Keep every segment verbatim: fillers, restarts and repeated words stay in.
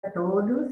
a todos.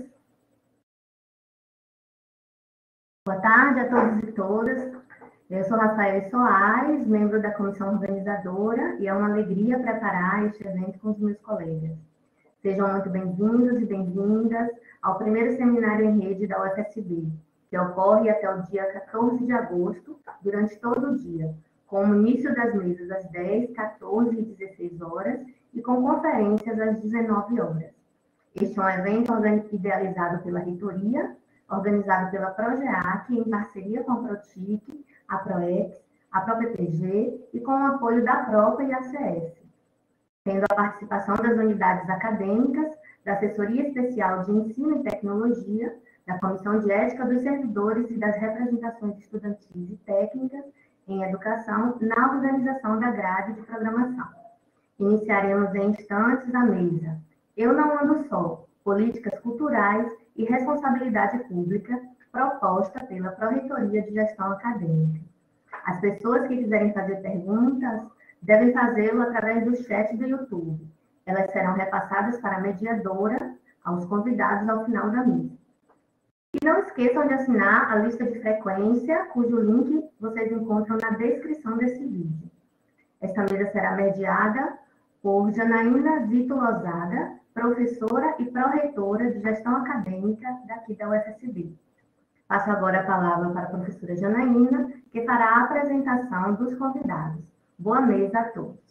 Boa tarde a todos e todas. Eu sou Rafael Soares, membro da comissão organizadora, e é uma alegria preparar este evento com os meus colegas. Sejam muito bem-vindos e bem-vindas ao primeiro seminário em rede da U F S B, que ocorre até o dia quatorze de agosto, durante todo o dia, com o início das mesas às dez, quatorze e dezesseis horas e com conferências às dezenove horas. Este é um evento idealizado pela reitoria, organizado pela PROGEAC, em parceria com a PROTIC, a PROEX, a PROPPG e com o apoio da PROPA e a C S, tendo a participação das unidades acadêmicas, da Assessoria Especial de Ensino e Tecnologia, da Comissão de Ética dos Servidores e das representações estudantis e técnicas em educação na organização da grade de programação. Iniciaremos em instantes a mesa Eu Não Ando Só, Políticas Culturais e Responsabilidade Pública, proposta pela Pró-Reitoria de Gestão Acadêmica. As pessoas que quiserem fazer perguntas devem fazê-lo através do chat do YouTube. Elas serão repassadas para a mediadora, aos convidados ao final da mesa. E não esqueçam de assinar a lista de frequência, cujo link vocês encontram na descrição desse vídeo. Esta mesa será mediada por Janaína Zito Lozada, professora e pró-reitora de Gestão Acadêmica daqui da U F S B. Passo agora a palavra para a professora Janaína, que fará a apresentação dos convidados. Boa mesa a todos.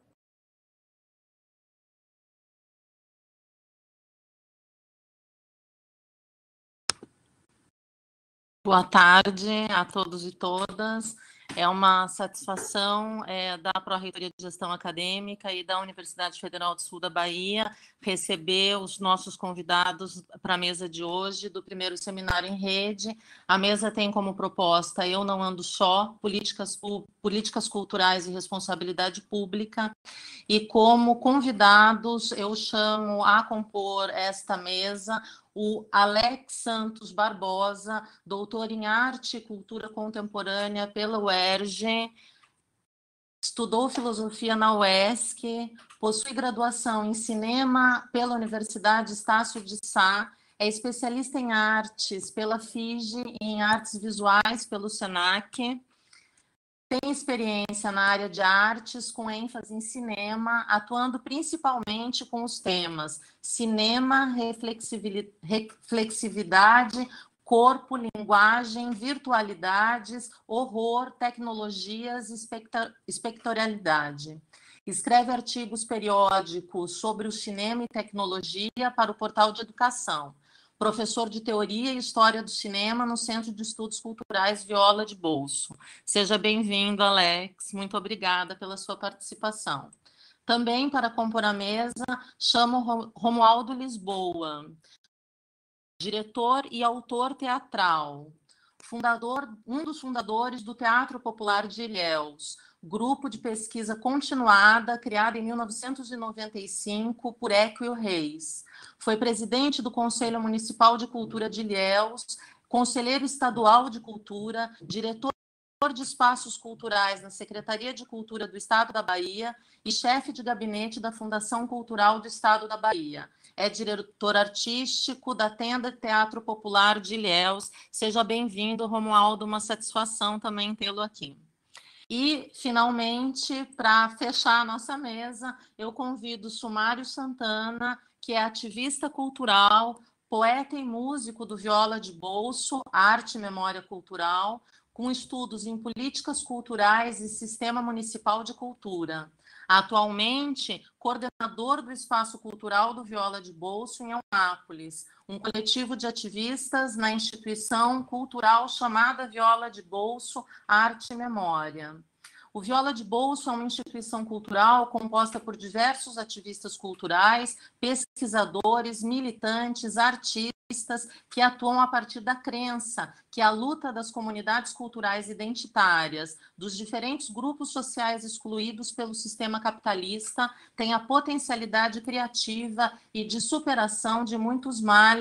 Boa tarde a todos e todas. É uma satisfação é, da Pró-Reitoria de Gestão Acadêmica e da Universidade Federal do Sul da Bahia receber os nossos convidados para a mesa de hoje do primeiro seminário em rede. A mesa tem como proposta Eu Não Ando Só, Políticas, Políticas Culturais e Responsabilidade Pública. E como convidados, eu chamo a compor esta mesa o Alex Santos Barbosa, doutor em Arte e Cultura Contemporânea pela U E R J, estudou Filosofia na U E S C, possui graduação em Cinema pela Universidade Estácio de Sá, é especialista em Artes pela F I G e em Artes Visuais pelo SENAC, tem experiência na área de artes, com ênfase em cinema, atuando principalmente com os temas cinema, reflexividade, corpo, linguagem, virtualidades, horror, tecnologias e espectralidade. Escreve artigos periódicos sobre o cinema e tecnologia para o Portal de Educação. Professor de Teoria e História do Cinema no Centro de Estudos Culturais Viola de Bolso. Seja bem-vindo, Alex. Muito obrigada pela sua participação. Também, para compor a mesa, chamo Romualdo Lisboa, diretor e autor teatral, fundador, um dos fundadores do Teatro Popular de Ilhéus, grupo de pesquisa continuada, criado em mil novecentos e noventa e cinco por Équio Reis. Foi presidente do Conselho Municipal de Cultura de Ilhéus, conselheiro estadual de Cultura, diretor de Espaços Culturais na Secretaria de Cultura do Estado da Bahia e chefe de gabinete da Fundação Cultural do Estado da Bahia. É diretor artístico da Tenda Teatro Popular de Ilhéus. Seja bem-vindo, Romualdo, uma satisfação também tê-lo aqui. E, finalmente, para fechar a nossa mesa, eu convido Sumário Santana, que é ativista cultural, poeta e músico do Viola de Bolso, Arte e Memória Cultural, com estudos em políticas culturais e sistema municipal de cultura. Atualmente, coordenador do Espaço Cultural do Viola de Bolso em Eunápolis, um coletivo de ativistas na instituição cultural chamada Viola de Bolso, Arte e Memória. O Viola de Bolso é uma instituição cultural composta por diversos ativistas culturais, pesquisadores, militantes, artistas, que atuam a partir da crença que a luta das comunidades culturais identitárias, dos diferentes grupos sociais excluídos pelo sistema capitalista, tem a potencialidade criativa e de superação de muitos males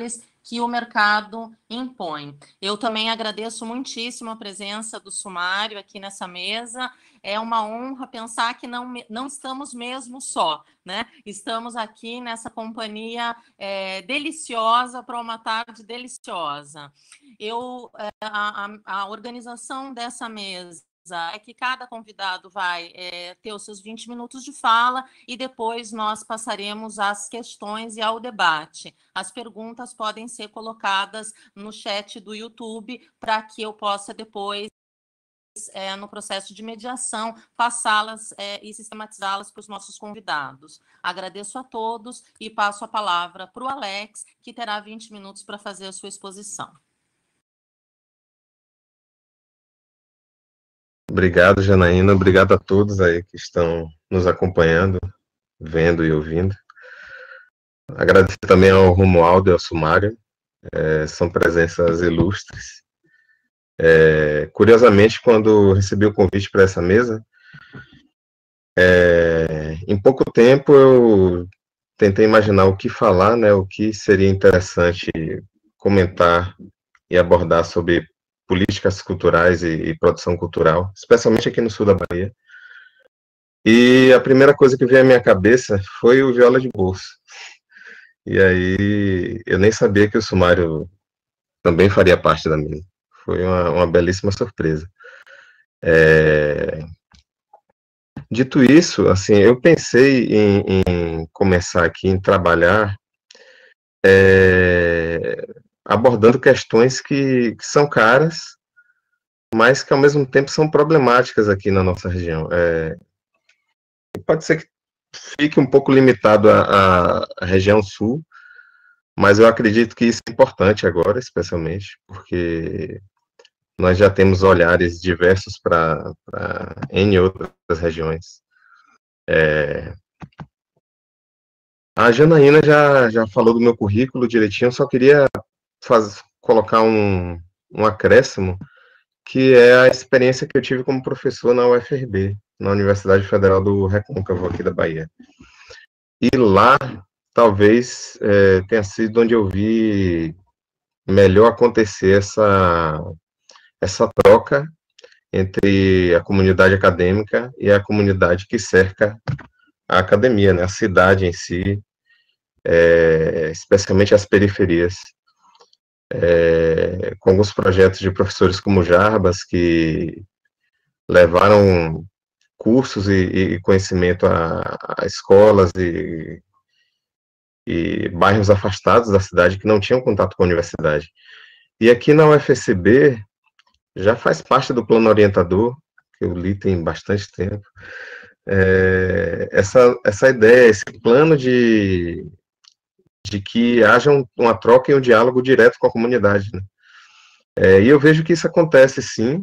que o mercado impõe. Eu também agradeço muitíssimo a presença do Sumário aqui nessa mesa. É uma honra pensar que não, não estamos mesmo só, né? Estamos aqui nessa companhia é, deliciosa para uma tarde deliciosa. Eu, a, a, a organização dessa mesa é que cada convidado vai é, ter os seus vinte minutos de fala e depois nós passaremos às questões e ao debate. As perguntas podem ser colocadas no chat do YouTube para que eu possa depois, é, no processo de mediação, passá-las é, e sistematizá-las para os nossos convidados. Agradeço a todos e passo a palavra para o Alex, que terá vinte minutos para fazer a sua exposição. Obrigado, Janaína. Obrigado a todos aí que estão nos acompanhando, vendo e ouvindo. Agradecer também ao Romualdo e ao Sumário, é, são presenças ilustres. É, curiosamente, quando recebi o convite para essa mesa, é, em pouco tempo eu tentei imaginar o que falar, né, o que seria interessante comentar e abordar sobre políticas culturais e, e produção cultural, especialmente aqui no sul da Bahia. E a primeira coisa que veio à minha cabeça foi o Viola de Bolso. E aí eu nem sabia que o Sumário também faria parte da mesa. Foi uma, uma belíssima surpresa. É... Dito isso, assim, eu pensei em, em começar aqui, em trabalhar, é... abordando questões que, que são caras, mas que ao mesmo tempo são problemáticas aqui na nossa região. É, pode ser que fique um pouco limitado à, à região sul, mas eu acredito que isso é importante agora, especialmente, porque nós já temos olhares diversos para N outras regiões. É, a Janaína já, já falou do meu currículo direitinho, eu só queria faz, colocar um, um acréscimo, que é a experiência que eu tive como professor na U F R B, na Universidade Federal do Recôncavo, aqui da Bahia. E lá, talvez, é, tenha sido onde eu vi melhor acontecer essa, essa troca entre a comunidade acadêmica e a comunidade que cerca a academia, né, a cidade em si, é, especialmente as periferias. É, com alguns projetos de professores como Jarbas, que levaram cursos e, e conhecimento a, a escolas e, e bairros afastados da cidade que não tinham contato com a universidade. E aqui na U F S B, já faz parte do plano orientador, que eu li tem bastante tempo, é, essa, essa ideia, esse plano de, de que haja um, uma troca e um diálogo direto com a comunidade, né? É, e eu vejo que isso acontece, sim.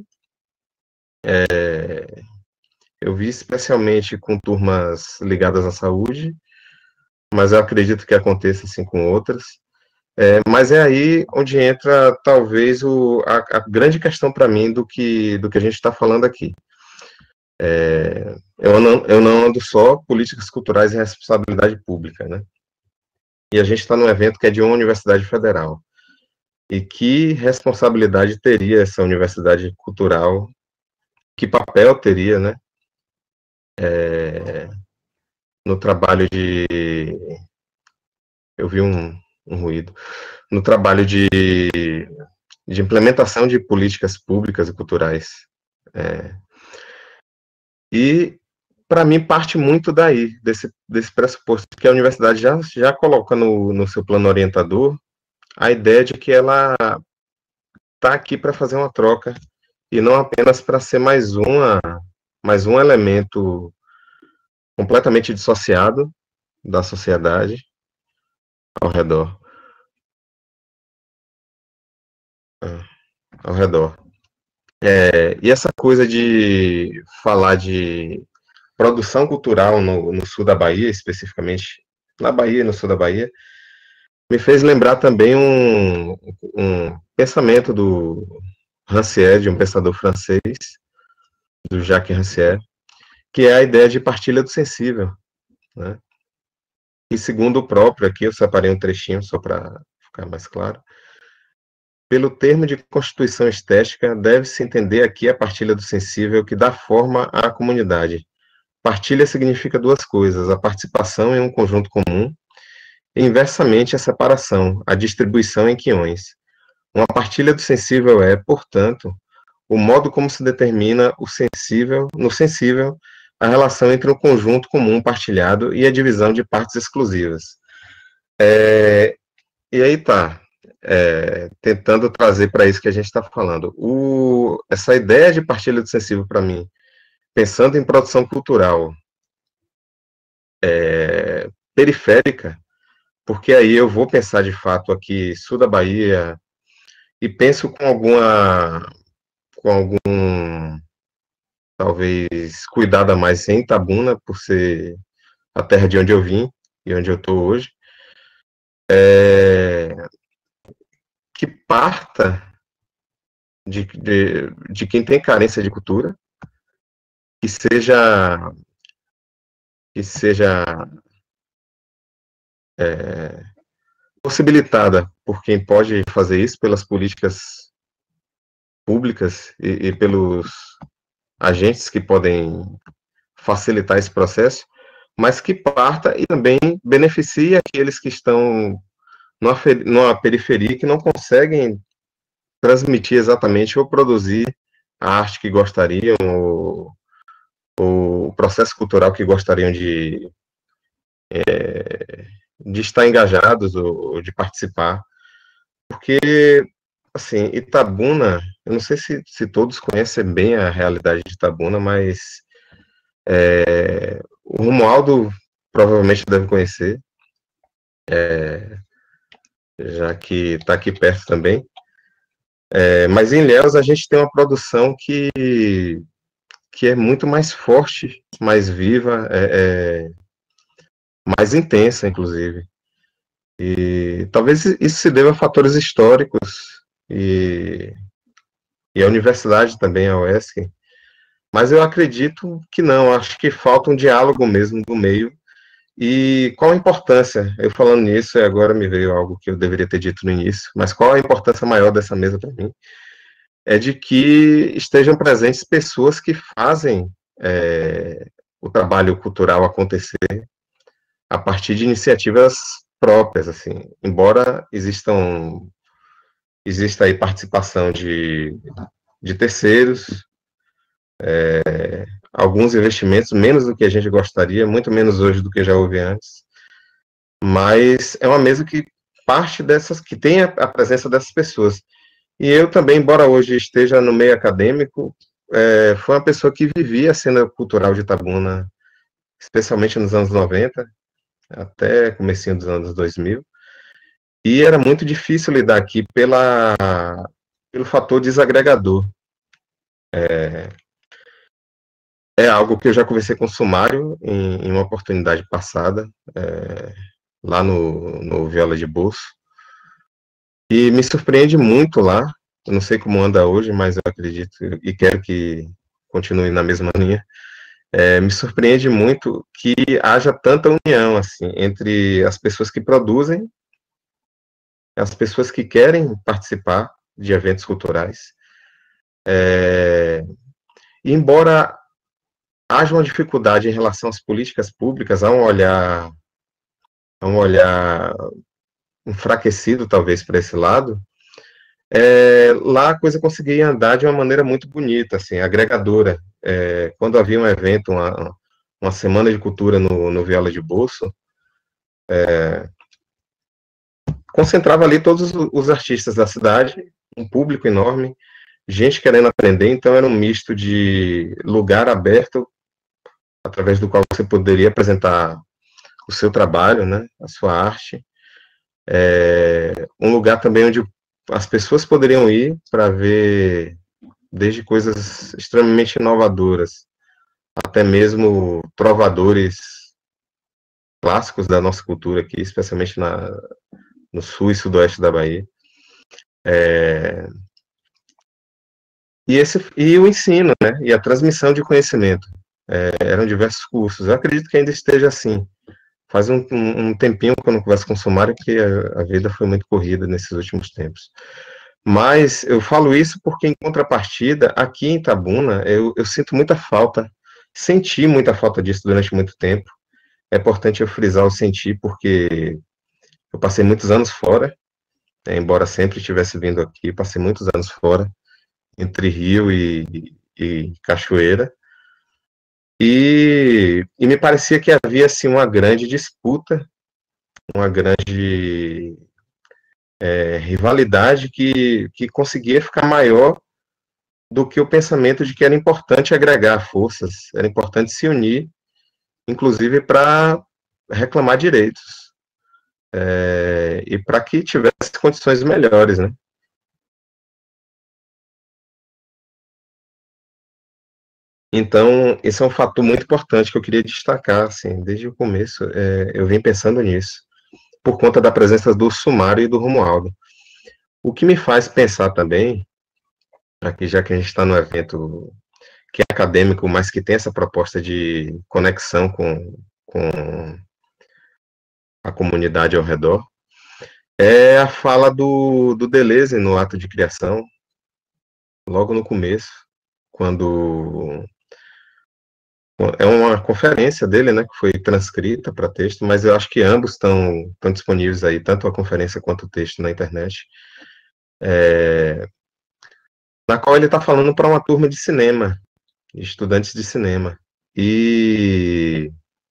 É, eu vi especialmente com turmas ligadas à saúde, mas eu acredito que aconteça, assim, com outras. É, mas é aí onde entra, talvez, o, a, a grande questão para mim do que, do que a gente está falando aqui. É, eu, não, eu não ando só políticas culturais e responsabilidade pública, né? E a gente está num evento que é de uma universidade federal. E que responsabilidade teria essa universidade cultural? Que papel teria, né? É, no trabalho de... Eu vi um, um ruído. No trabalho de, de implementação de políticas públicas e culturais. É, e, para mim, parte muito daí, desse, desse pressuposto, que a universidade já, já coloca no, no seu plano orientador a ideia de que ela está aqui para fazer uma troca, e não apenas para ser mais, uma, mais um elemento completamente dissociado da sociedade ao redor. Ao redor. É, e essa coisa de falar de produção cultural no, no sul da Bahia, especificamente na Bahia e no sul da Bahia, me fez lembrar também um, um pensamento do Rancière, de um pensador francês, do Jacques Rancière, que é a ideia de partilha do sensível, né? E segundo o próprio, aqui eu separei um trechinho só para ficar mais claro. Pelo termo de constituição estética, deve-se entender aqui a partilha do sensível que dá forma à comunidade. Partilha significa duas coisas, a participação em um conjunto comum, e inversamente a separação, a distribuição em quiões. Uma partilha do sensível é, portanto, o modo como se determina o sensível, no sensível, a relação entre o conjunto comum partilhado e a divisão de partes exclusivas. É, e aí tá, é, tentando trazer para isso que a gente está falando. O, essa ideia de partilha do sensível, para mim, pensando em produção cultural é, periférica, porque aí eu vou pensar de fato aqui, sul da Bahia, e penso com alguma, com algum, talvez, cuidado a mais em Itabuna, por ser a terra de onde eu vim e onde eu estou hoje, é, que parta de, de, de quem tem carência de cultura, que seja, que seja é, possibilitada por quem pode fazer isso, pelas políticas públicas e, e pelos agentes que podem facilitar esse processo, mas que parta e também beneficie aqueles que estão numa, numa periferia que não conseguem transmitir exatamente ou produzir a arte que gostariam, ou, ou o processo cultural que gostariam de, é, de estar engajados ou, ou de participar. Porque, assim, Itabuna, eu não sei se, se todos conhecem bem a realidade de Itabuna, mas é, o Romualdo provavelmente deve conhecer, é, já que está aqui perto também. É, mas em Ilhéus a gente tem uma produção que, que é muito mais forte, mais viva, é, é, mais intensa, inclusive. E talvez isso se deva a fatores históricos e, e a universidade também, a U E S C, mas eu acredito que não, acho que falta um diálogo mesmo do meio. E qual a importância? Eu falando nisso, agora me veio algo que eu deveria ter dito no início, mas qual a importância maior dessa mesa para mim? É de que estejam presentes pessoas que fazem é, o trabalho cultural acontecer a partir de iniciativas próprias, assim, embora existam, exista aí participação de, de terceiros, é, alguns investimentos, menos do que a gente gostaria, muito menos hoje do que já houve antes, mas é uma mesa que parte dessas, que tem a, a presença dessas pessoas. E eu também, embora hoje esteja no meio acadêmico, é, foi uma pessoa que vivia a cena cultural de Itabuna, especialmente nos anos noventa, até comecinho dos anos dois mil, e era muito difícil lidar aqui pela, pelo fator desagregador. É, é algo que eu já conversei com o Sumário em, em uma oportunidade passada, é, lá no, no Viola de Bolso, e me surpreende muito lá. Eu não sei como anda hoje, mas eu acredito e quero que continue na mesma linha. É, me surpreende muito que haja tanta união assim entre as pessoas que produzem, as pessoas que querem participar de eventos culturais. É, e embora haja uma dificuldade em relação às políticas públicas, há um olhar, há um olhar enfraquecido talvez para esse lado, é, lá a coisa conseguia andar de uma maneira muito bonita, assim, agregadora. É, quando havia um evento, uma, uma semana de cultura no, no Viola de Bolso, é, concentrava ali todos os, os artistas da cidade, um público enorme, gente querendo aprender, então era um misto de lugar aberto, através do qual você poderia apresentar o seu trabalho, né, a sua arte, é, um lugar também onde as pessoas poderiam ir para ver desde coisas extremamente inovadoras, até mesmo trovadores clássicos da nossa cultura aqui, especialmente na, no sul e sudoeste da Bahia. É, e, esse, e o ensino, né, e a transmissão de conhecimento. É, eram diversos cursos. Eu acredito que ainda esteja assim, faz um, um tempinho que eu não converso com o Sumário, que a, a vida foi muito corrida nesses últimos tempos. Mas eu falo isso porque, em contrapartida, aqui em Itabuna, eu, eu sinto muita falta, senti muita falta disso durante muito tempo. É importante eu frisar o sentir, porque eu passei muitos anos fora, né, embora sempre estivesse vindo aqui, passei muitos anos fora, entre Rio e, e Cachoeira, e, e me parecia que havia, assim, uma grande disputa, uma grande é, rivalidade que, que conseguia ficar maior do que o pensamento de que era importante agregar forças, era importante se unir, inclusive para reclamar direitos, é, e para que tivesse condições melhores, né? Então, esse é um fator muito importante que eu queria destacar, assim, desde o começo, é, eu vim pensando nisso, por conta da presença do Sumário e do Romualdo. O que me faz pensar também, aqui já que a gente está no evento que é acadêmico, mas que tem essa proposta de conexão com, com a comunidade ao redor, é a fala do, do Deleuze no ato de criação, logo no começo, quando é uma conferência dele, né, que foi transcrita para texto, mas eu acho que ambos estão, estão disponíveis aí, tanto a conferência quanto o texto na internet, é, na qual ele está falando para uma turma de cinema, estudantes de cinema, e,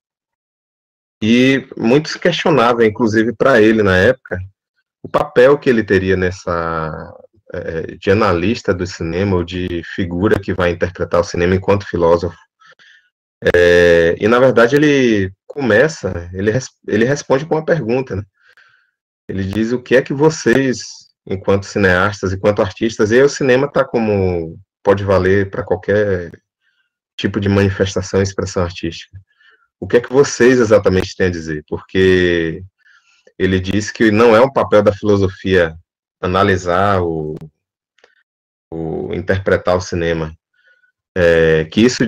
e muito se questionava, inclusive para ele na época, o papel que ele teria nessa, é, de analista do cinema, ou de figura que vai interpretar o cinema enquanto filósofo. É, e, na verdade, ele começa, ele, ele responde com uma pergunta, né? Ele diz o que é que vocês, enquanto cineastas, enquanto artistas, e aí o cinema tá como, pode valer para qualquer tipo de manifestação e expressão artística. O que é que vocês exatamente têm a dizer? Porque ele diz que não é um papel da filosofia analisar ou, ou interpretar o cinema, é, que isso,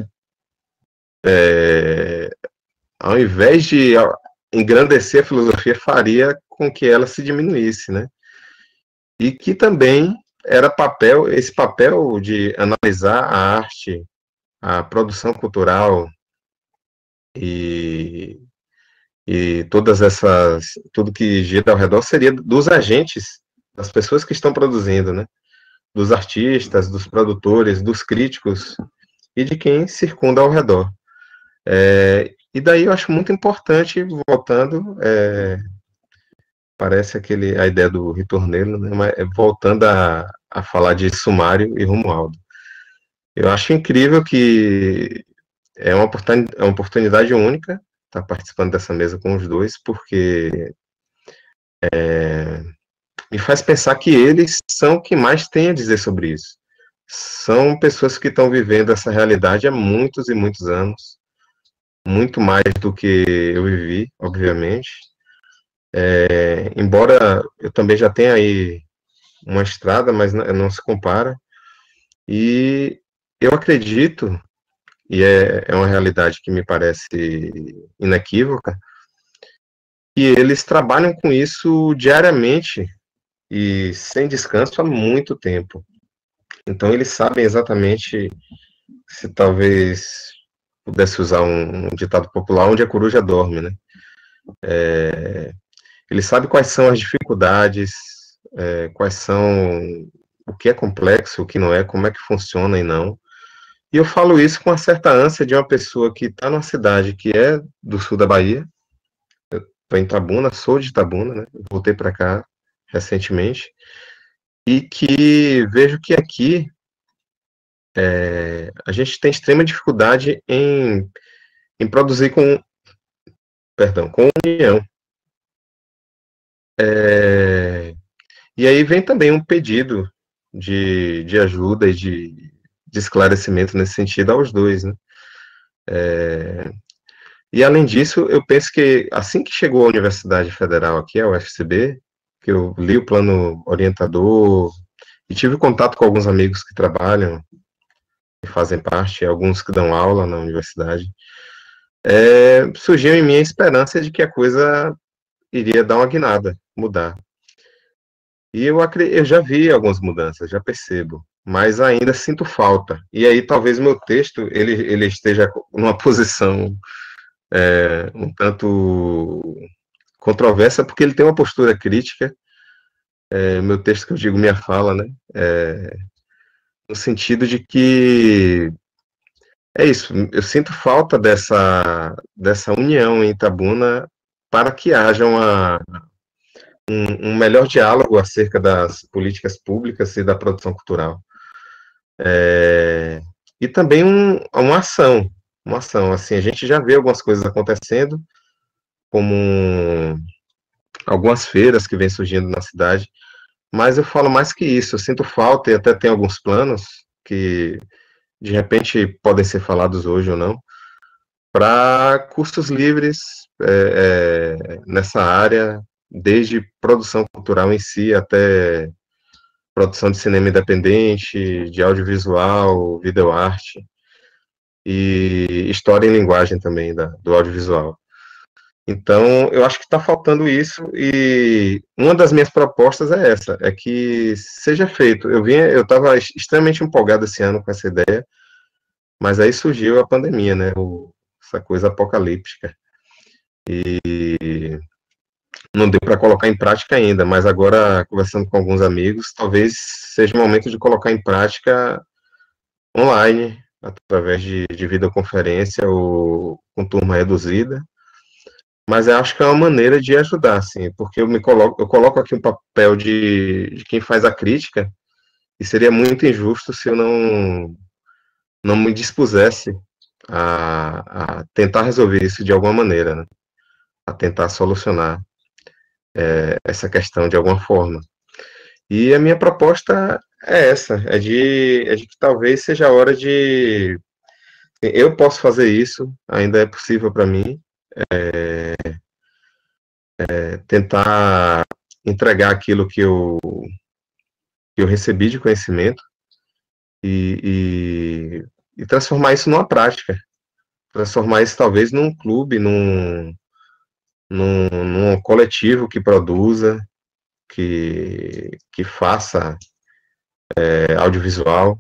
é, ao invés de engrandecer a filosofia, faria com que ela se diminuísse, né? E que também era papel, esse papel de analisar a arte, a produção cultural e, e todas essas, tudo que gira ao redor seria dos agentes, das pessoas que estão produzindo, né? Dos artistas, dos produtores, dos críticos e de quem circunda ao redor. É, e daí eu acho muito importante, voltando, é, parece aquele, a ideia do Ritornello, né, mas voltando a, a falar de Sumário e Romualdo. Eu acho incrível que é uma oportunidade, é uma oportunidade única estar participando dessa mesa com os dois, porque é, me faz pensar que eles são o que mais têm a dizer sobre isso. São pessoas que estão vivendo essa realidade há muitos e muitos anos, muito mais do que eu vivi, obviamente. É, embora eu também já tenha aí uma estrada, mas não, não se compara. E eu acredito, e é, é uma realidade que me parece inequívoca, que eles trabalham com isso diariamente e sem descanso há muito tempo. Então eles sabem exatamente, se talvez pudesse usar um, um ditado popular, onde a coruja dorme, né? É, ele sabe quais são as dificuldades, é, quais são, o que é complexo, o que não é, como é que funciona e não. E eu falo isso com uma certa ânsia de uma pessoa que está numa cidade que é do sul da Bahia. Eu estou em Itabuna, sou de Itabuna, né? Voltei para cá recentemente, e que vejo que aqui é, a gente tem extrema dificuldade em, em produzir com, perdão, com união. É, e aí vem também um pedido de, de ajuda e de, de esclarecimento nesse sentido aos dois, né? É, e além disso, eu penso que assim que chegou a Universidade Federal aqui, a U F C B, que eu li o plano orientador e tive contato com alguns amigos que trabalham, que fazem parte, alguns que dão aula na universidade, é, surgiu em mim a esperança de que a coisa iria dar uma guinada, mudar. E eu, eu já vi algumas mudanças, já percebo, mas ainda sinto falta. E aí talvez meu texto ele, ele esteja numa posição é, um tanto controversa, porque ele tem uma postura crítica. É, meu texto que eu digo minha fala, né? É, no sentido de que é isso, eu sinto falta dessa, dessa união em Itabuna para que haja uma, um, um melhor diálogo acerca das políticas públicas e da produção cultural. É, e também um, uma ação, uma ação, assim, a gente já vê algumas coisas acontecendo, como um, algumas feiras que vêm surgindo na cidade, mas eu falo mais que isso, eu sinto falta e até tem alguns planos que de repente podem ser falados hoje ou não, para cursos livres é, é, nessa área, desde produção cultural em si até produção de cinema independente, de audiovisual, videoarte e história em linguagem também da, do audiovisual. Então, eu acho que está faltando isso e uma das minhas propostas é essa, é que seja feito. Eu vinha, eu estava extremamente empolgado esse ano com essa ideia, mas aí surgiu a pandemia, né? O, essa coisa apocalíptica. E não deu para colocar em prática ainda, mas agora, conversando com alguns amigos, talvez seja o momento de colocar em prática online, através de, de videoconferência ou com turma reduzida. Mas eu acho que é uma maneira de ajudar, assim, porque eu me coloco, eu coloco aqui um papel de, de quem faz a crítica, e seria muito injusto se eu não, não me dispusesse a, a tentar resolver isso de alguma maneira, né? A tentar solucionar é, essa questão de alguma forma. E a minha proposta é essa, é de, é de que talvez seja a hora de... Eu posso fazer isso, ainda é possível para mim, é, é, tentar entregar aquilo que eu, que eu recebi de conhecimento e, e, e transformar isso numa prática, transformar isso talvez num clube, num, num, num coletivo que produza, que, que faça é, audiovisual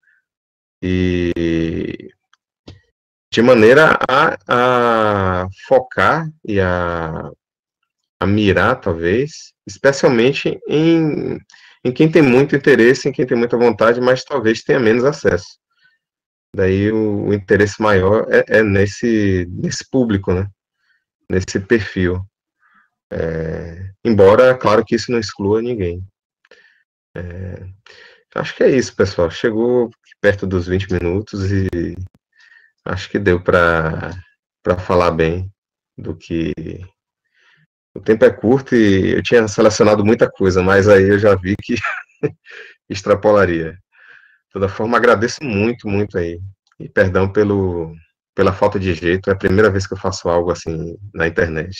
e de maneira a, a focar e a, a mirar, talvez, especialmente em, em quem tem muito interesse, em quem tem muita vontade, mas talvez tenha menos acesso. Daí o, o interesse maior é, é nesse, nesse público, né? Nesse perfil. É, embora, claro que isso não exclua ninguém. É, acho que é isso, pessoal. Chegou perto dos vinte minutos e acho que deu para para falar bem do que... O tempo é curto e eu tinha selecionado muita coisa, mas aí eu já vi que extrapolaria. De toda forma, agradeço muito, muito aí. E perdão pelo, pela falta de jeito, é a primeira vez que eu faço algo assim na internet.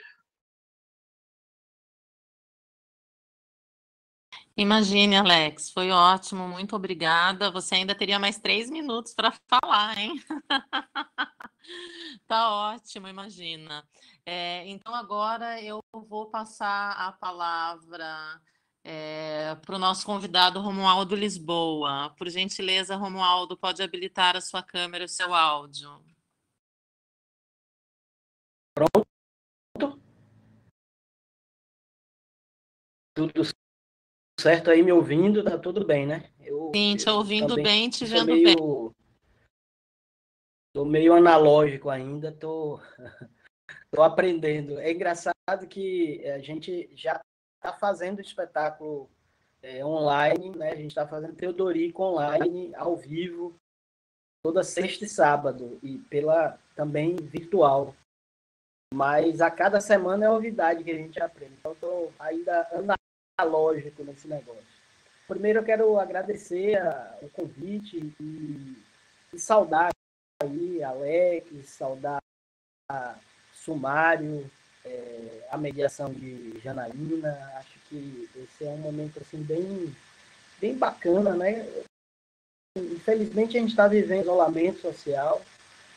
Imagine, Alex, foi ótimo, muito obrigada. Você ainda teria mais três minutos para falar, hein? Tá ótimo, imagina. É, então, agora eu vou passar a palavra é, para o nosso convidado Romualdo Lisboa. Por gentileza, Romualdo, pode habilitar a sua câmera e o seu áudio. Pronto? Tudo certo aí, me ouvindo? Tá tudo bem, né? Eu, Sim, te ouvindo também bem, te sou vendo meio, bem. tô meio analógico ainda, tô, tô aprendendo. É engraçado que a gente já está fazendo espetáculo é, online, né? A gente está fazendo Teodorico online, ao vivo, toda sexta e sábado, e pela também virtual. Mas a cada semana é novidade que a gente aprende. Então, estou ainda analógico nesse negócio. Primeiro, eu quero agradecer a, o convite e, e saudar aí Alex, saudar a Sumário, é, a mediação de Janaína. Acho que esse é um momento assim, bem, bem bacana, né? Infelizmente, a gente está vivendo isolamento social,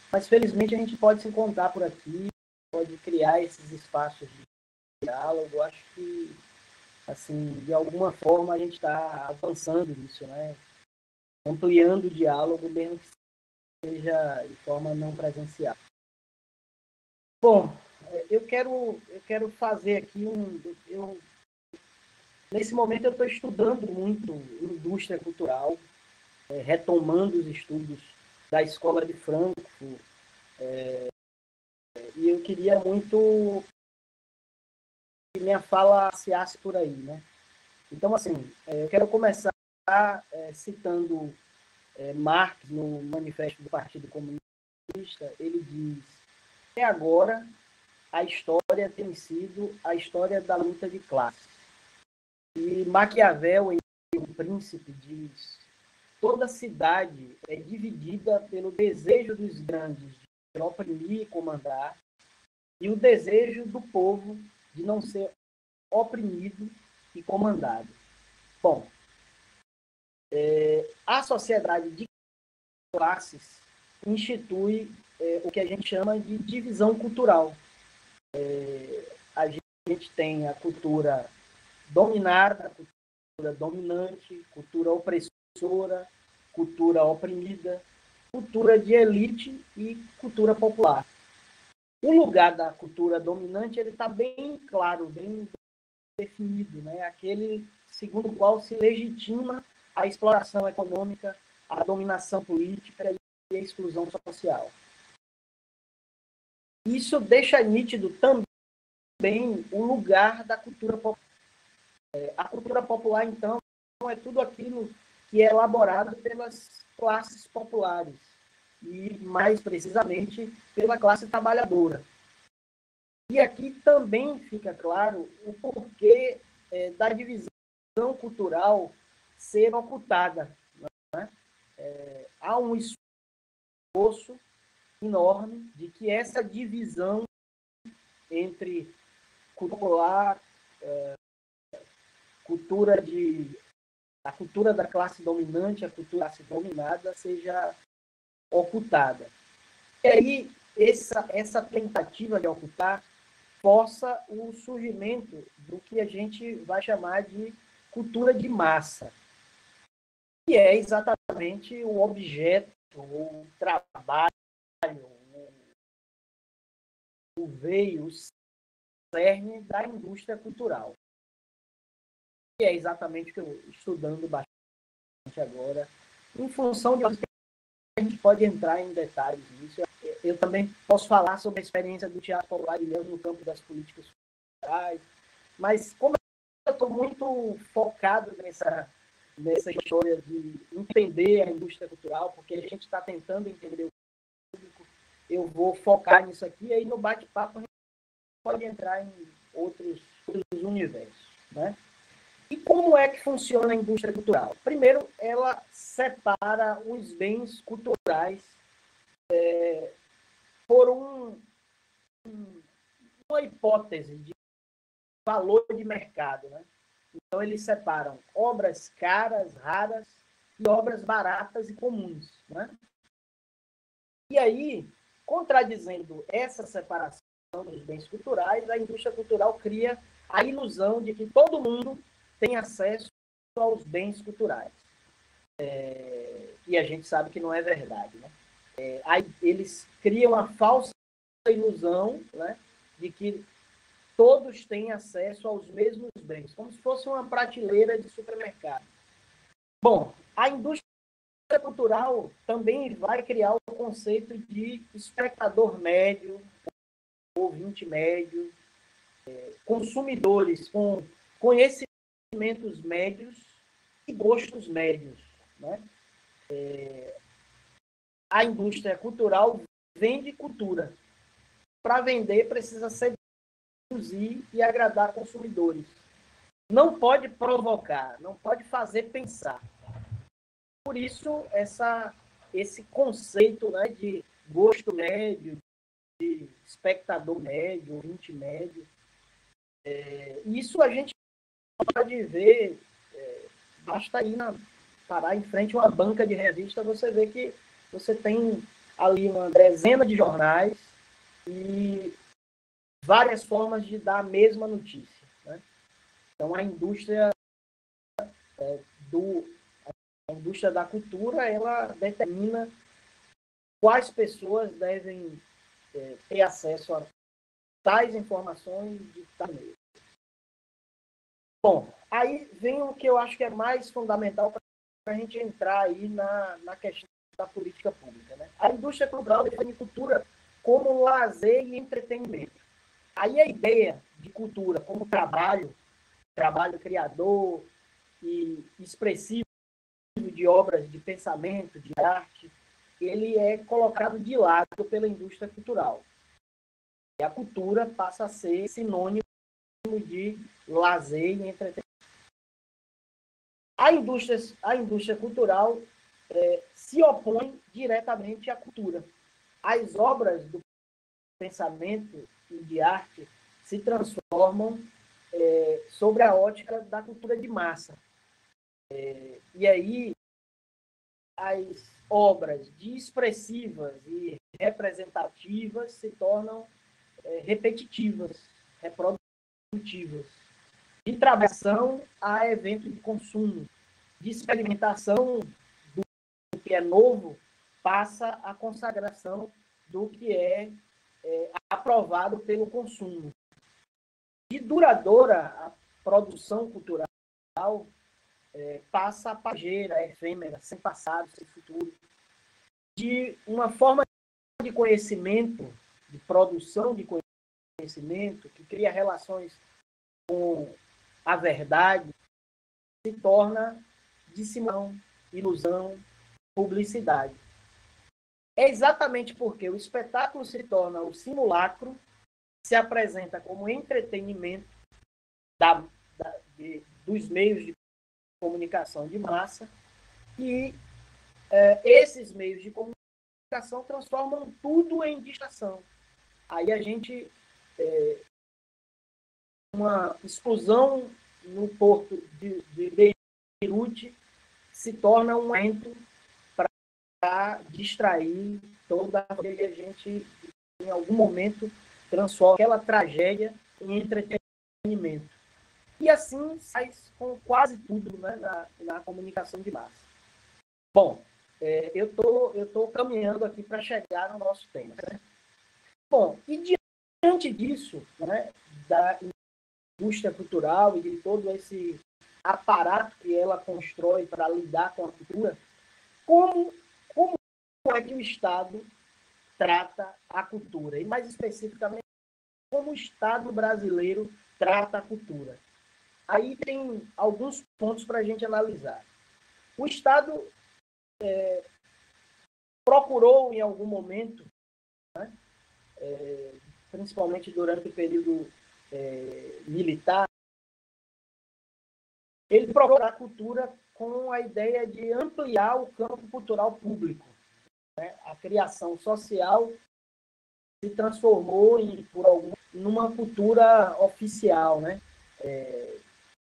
mas felizmente a gente pode se encontrar por aqui, pode criar esses espaços de diálogo. Acho que, assim, de alguma forma a gente está avançando nisso, né? Ampliando o diálogo, mesmo que seja de forma não presencial. Bom, eu quero, eu quero fazer aqui um... Eu, nesse momento eu estou estudando muito indústria cultural, é, retomando os estudos da Escola de Frankfurt, é, e eu queria muito que minha fala se asse por aí, né? Então, assim, é, eu quero começar é, citando é, Marx no Manifesto do Partido Comunista. Ele diz: até agora a história tem sido a história da luta de classes. E Maquiavel, em O Príncipe, diz: toda cidade é dividida pelo desejo dos grandes de oprimir e comandar, e o desejo do povo de não ser oprimido e comandado. Bom, é, a sociedade de classes institui é, o que a gente chama de divisão cultural. É, a gente tem a cultura dominada, a cultura dominante, cultura opressora, cultura oprimida, cultura de elite e cultura popular. O lugar da cultura dominante ele está bem claro, bem definido, né? Aquele segundo o qual se legitima a exploração econômica, a dominação política e a exclusão social. Isso deixa nítido também o lugar da cultura popular. A cultura popular, então, é tudo aquilo que é elaborado pelas classes populares, e, mais precisamente, pela classe trabalhadora. E aqui também fica claro o porquê é, da divisão cultural ser ocultada. Né? É, há um esforço enorme de que essa divisão entre cultural, é, cultura de a cultura da classe dominante, a cultura da classe dominada seja ocultada. E aí essa essa tentativa de ocultar força o surgimento do que a gente vai chamar de cultura de massa, que é exatamente o objeto, o trabalho, o veio, o cerne da indústria cultural. Que é exatamente o que eu estou estudando bastante agora, em função de a gente pode entrar em detalhes nisso. Eu também posso falar sobre a experiência do teatro popular e mesmo no campo das políticas sociais, mas como eu estou muito focado nessa, nessa história de entender a indústria cultural, porque a gente está tentando entender o público, eu vou focar nisso aqui, e aí no bate-papo a gente pode entrar em outros, outros universos, né? E como é que funciona a indústria cultural? Primeiro, ela separa os bens culturais é, por um, um, uma hipótese de valor de mercado. Né? Então, eles separam obras caras, raras, e obras baratas e comuns. Né? E aí, contradizendo essa separação dos bens culturais, a indústria cultural cria a ilusão de que todo mundo tem acesso aos bens culturais. É, e a gente sabe que não é verdade. Né? É, aí eles criam a falsa ilusão, né, de que todos têm acesso aos mesmos bens, como se fosse uma prateleira de supermercado. Bom, a indústria cultural também vai criar o conceito de espectador médio, ouvinte médio, é, consumidores com conhecimento médios e gostos médios. Né? É, a indústria cultural vende cultura. Para vender, precisa seduzir e agradar consumidores. Não pode provocar, não pode fazer pensar. Por isso, essa, esse conceito, né, de gosto médio, de espectador médio, ouvinte médio, é, isso a gente pode ver, é, basta ir na, parar em frente a uma banca de revista, você vê que você tem ali uma dezena de jornais e várias formas de dar a mesma notícia, né? Então, a indústria é, do, a indústria da cultura, ela determina quais pessoas devem é, ter acesso a tais informações de tal meio. Bom, aí vem o que eu acho que é mais fundamental para a gente entrar aí na, na questão da política pública, né? A indústria cultural define cultura como lazer e entretenimento. Aí a ideia de cultura como trabalho, trabalho criador e expressivo de obras de pensamento, de arte, ele é colocado de lado pela indústria cultural. E a cultura passa a ser sinônimo de lazer e entretenimento. A indústria, a indústria cultural é, se opõe diretamente à cultura. As obras do pensamento e de arte se transformam é, sobre a ótica da cultura de massa. É, e aí, as obras de expressivas e representativas se tornam é, repetitivas, reprodutivas. De travessão a evento de consumo, de experimentação do que é novo, passa a consagração do que é, é aprovado pelo consumo. De duradoura, a produção cultural é, passa a pajeira, efêmera, sem passado, sem futuro. De uma forma de conhecimento, de produção de conhecimento, que cria relações com a verdade, se torna dissimulação, ilusão, publicidade. É exatamente porque o espetáculo se torna o simulacro, se apresenta como entretenimento da, da, de, dos meios de comunicação de massa, e é, esses meios de comunicação transformam tudo em distração. Aí a gente... É, uma explosão no porto de, de Beirute se torna um evento para distrair toda a e a gente, em algum momento, transforma aquela tragédia em entretenimento. E assim faz com quase tudo, né, na, na comunicação de massa. Bom, é, eu tô, eu tô caminhando aqui para chegar no nosso tema, né? Bom, e diante disso, né, da indústria cultural e de todo esse aparato que ela constrói para lidar com a cultura, como, como é que o Estado trata a cultura? E, mais especificamente, como o Estado brasileiro trata a cultura? Aí tem alguns pontos para a gente analisar. O Estado é, procurou, em algum momento, né, é, principalmente durante o período É, militar, ele procura a cultura com a ideia de ampliar o campo cultural público, né? A criação social se transformou em, por algum, numa cultura oficial, né? É,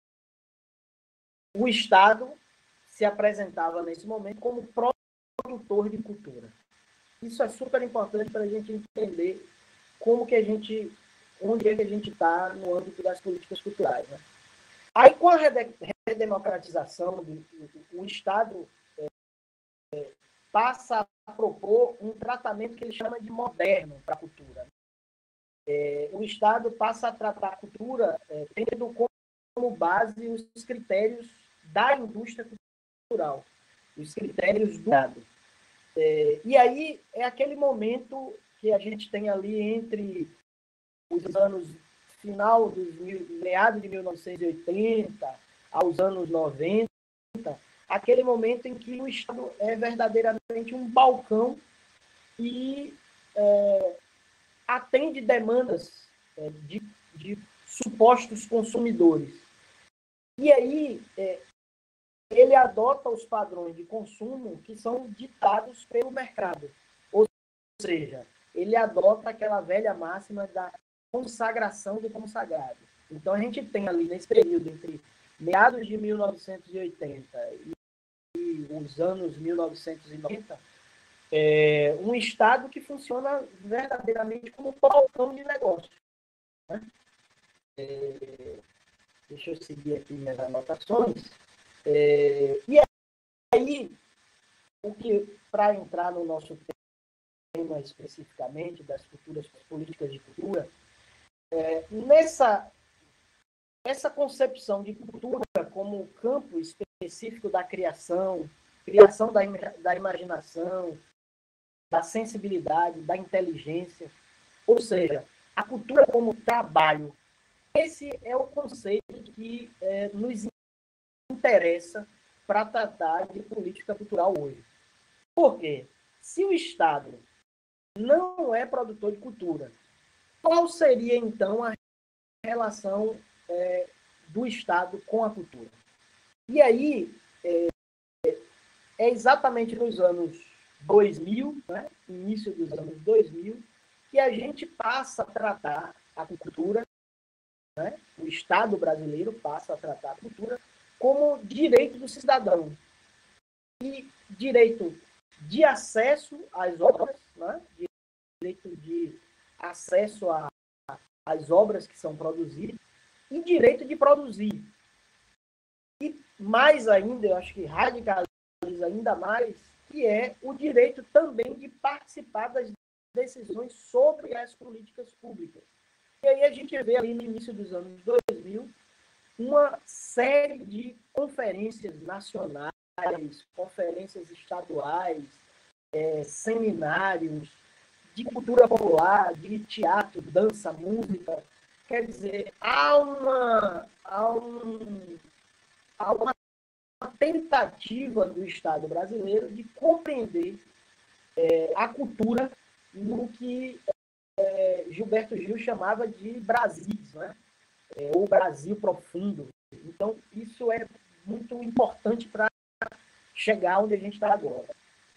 o Estado se apresentava nesse momento como produtor de cultura. Isso é super importante para a gente entender como que a gente onde é que a gente está no âmbito das políticas culturais, né? Aí, com a redemocratização, o Estado é, é, passa a propor um tratamento que ele chama de moderno para a cultura. É, o Estado passa a tratar a cultura é, tendo como base os critérios da indústria cultural, os critérios do Estado. É, e aí é aquele momento que a gente tem ali entre os anos final dos mil, meados de mil novecentos e oitenta aos anos noventa, aquele momento em que o Estado é verdadeiramente um balcão e é, atende demandas é, de, de supostos consumidores. E aí é, ele adota os padrões de consumo que são ditados pelo mercado. Ou seja, ele adota aquela velha máxima da consagração do consagrado. Então, a gente tem ali, nesse período, entre meados de mil novecentos e oitenta e, e os anos mil novecentos e noventa, é, um Estado que funciona verdadeiramente como um balcão de negócio. Né? É, deixa eu seguir aqui minhas anotações. É, e aí, o que, para entrar no nosso tema especificamente das futuras políticas de cultura, é, nessa essa concepção de cultura como campo específico da criação, criação da, da imaginação, da sensibilidade, da inteligência, ou seja, a cultura como trabalho, esse é o conceito que é, nos interessa para tratar de política cultural hoje. Por quê? Se o Estado não é produtor de cultura, qual seria, então, a relação é, do Estado com a cultura? E aí, é, é exatamente nos anos dois mil, né, início dos anos dois mil, que a gente passa a tratar a cultura, né, o Estado brasileiro passa a tratar a cultura como direito do cidadão. E direito de acesso às obras, né, direito de acesso a as obras que são produzidas e direito de produzir. E mais ainda, eu acho que radicaliza ainda mais, que é o direito também de participar das decisões sobre as políticas públicas. E aí a gente vê ali no início dos anos dois mil uma série de conferências nacionais, conferências estaduais, é, seminários, de cultura popular, de teatro, dança, música. Quer dizer, há uma, há um, há uma tentativa do Estado brasileiro de compreender é, a cultura no que é, Gilberto Gil chamava de Brasis, né? É, ou Brasil profundo. Então, isso é muito importante para chegar onde a gente está agora.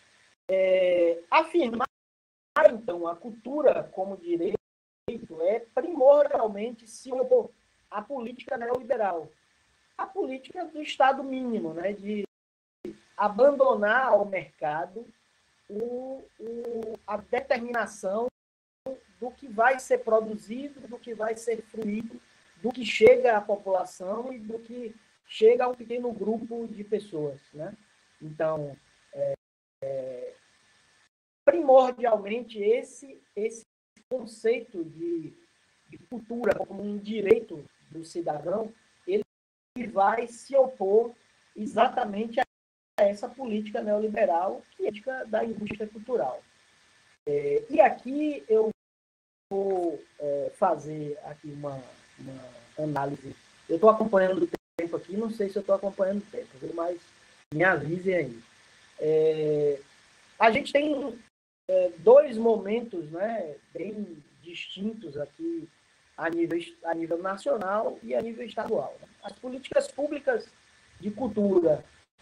É, afirmar então, a cultura como direito é primordialmente se opor à política neoliberal, a política do Estado mínimo, né, de abandonar ao mercado o, o, a determinação do que vai ser produzido, do que vai ser fruído, do que chega à população e do que chega a um pequeno grupo de pessoas. Né? Então, é, é, primordialmente, esse, esse conceito de, de cultura como um direito do cidadão, ele vai se opor exatamente a essa política neoliberal, que é a política da indústria cultural. É, e aqui eu vou é, fazer aqui uma, uma análise. Eu estou acompanhando o tempo aqui, não sei se eu estou acompanhando o tempo, mas me avisem aí. É, a gente tem é, dois momentos, né, bem distintos aqui a nível, a nível nacional e a nível estadual. Né? As políticas públicas de cultura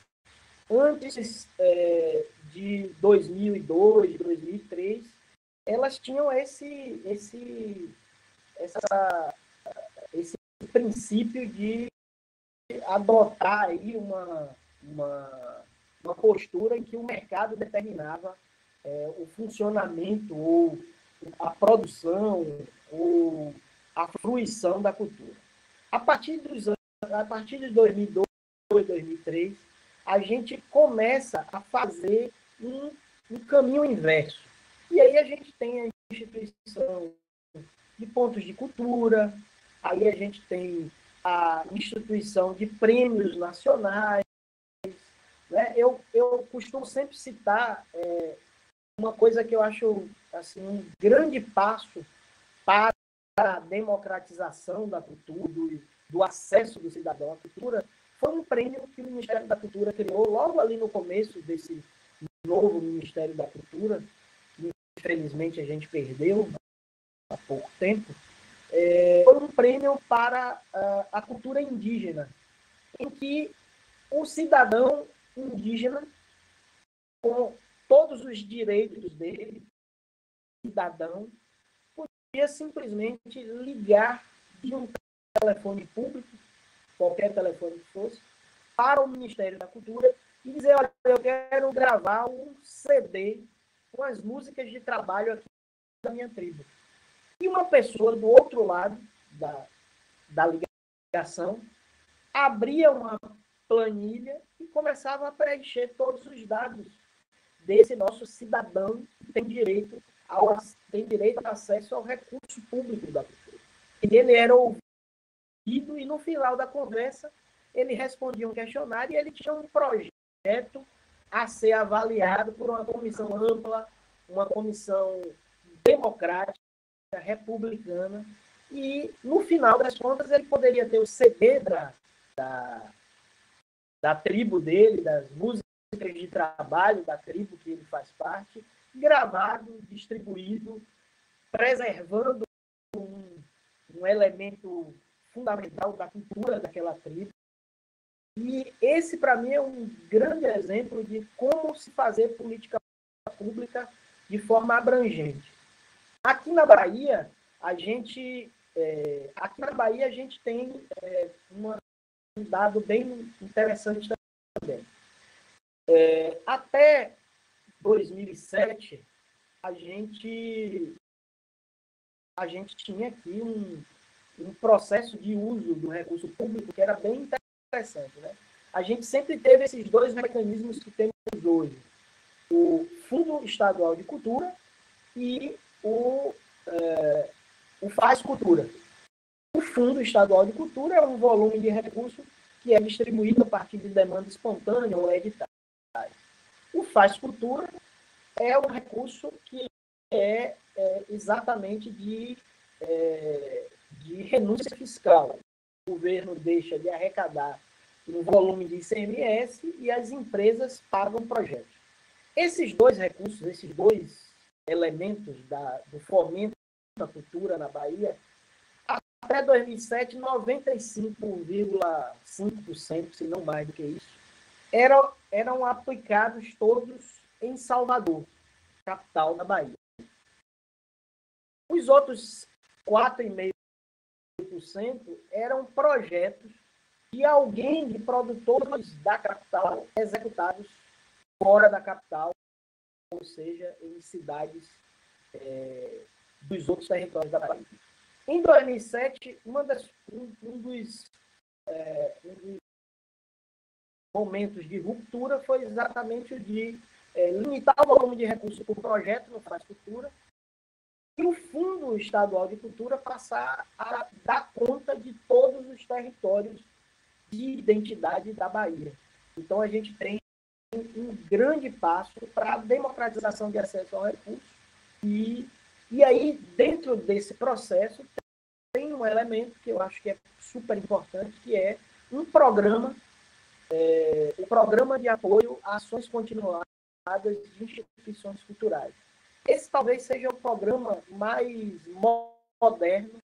antes é, de dois mil e dois, dois mil e três, elas tinham esse, esse, essa, esse princípio de adotar aí uma, uma, uma postura em que o mercado determinava é, o funcionamento ou a produção ou a fruição da cultura. A partir, dos, a partir de dois mil e dois, dois mil e três, a gente começa a fazer um, um caminho inverso. E aí a gente tem a instituição de pontos de cultura, aí a gente tem a instituição de prêmios nacionais. Né? Eu, eu costumo sempre citar é, uma coisa que eu acho assim, um grande passo para a democratização da cultura, do, do acesso do cidadão à cultura, foi um prêmio que o Ministério da Cultura criou logo ali no começo desse novo Ministério da Cultura. Infelizmente, a gente perdeu há pouco tempo. É, foi um prêmio para uh, a cultura indígena, em que o cidadão indígena, com todos os direitos dele, cidadão, podia simplesmente ligar de um telefone público, qualquer telefone que fosse, para o Ministério da Cultura e dizer, olha, eu quero gravar um C D com as músicas de trabalho aqui da minha tribo. E uma pessoa do outro lado da, da ligação abria uma planilha e começava a preencher todos os dados desse nosso cidadão que tem direito, ao, tem direito a acesso ao recurso público da cultura. E ele era ouvido e, no final da conversa, ele respondia um questionário e ele tinha um projeto a ser avaliado por uma comissão ampla, uma comissão democrática, republicana, e, no final das contas, ele poderia ter o C D da, da, da tribo dele, das músicas de trabalho da tribo que ele faz parte, gravado, distribuído, preservando um, um elemento fundamental da cultura daquela tribo. E esse, para mim, é um grande exemplo de como se fazer política pública de forma abrangente. Aqui na Bahia, a gente, é, aqui na Bahia, a gente tem é, uma, um dado bem interessante também. É, até dois mil e sete, a gente, a gente tinha aqui um, um processo de uso do recurso público que era bem interessante, né? A gente sempre teve esses dois mecanismos que temos hoje. O Fundo Estadual de Cultura e o, é, o Faz Cultura. O Fundo Estadual de Cultura é um volume de recurso que é distribuído a partir de demanda espontânea ou editais. O Faz Cultura é um recurso que é, é exatamente de, é, de renúncia fiscal. O governo deixa de arrecadar um volume de I C M S e as empresas pagam projetos. Esses dois recursos, esses dois elementos da, do fomento da cultura na Bahia, até dois mil e sete, noventa e cinco vírgula cinco por cento, se não mais do que isso, eram, eram aplicados todos em Salvador, capital da Bahia. Os outros quatro vírgula cinco por cento eram projetos de alguém, de produtores da capital, executados fora da capital, ou seja, em cidades é, dos outros territórios da Bahia. Em dois mil e sete, uma das, um, um, dos, é, um dos momentos de ruptura foi exatamente o de é, limitar o volume de recursos por projeto no Faz Cultura e o Fundo Estadual de Cultura passar a dar conta de todos os territórios de identidade da Bahia. Então, a gente tem um grande passo para a democratização de acesso ao recurso e, e aí, dentro desse processo, tem um elemento que eu acho que é super importante, que é um programa, é, o programa de apoio a ações continuadas de instituições culturais. Esse talvez seja o programa mais moderno,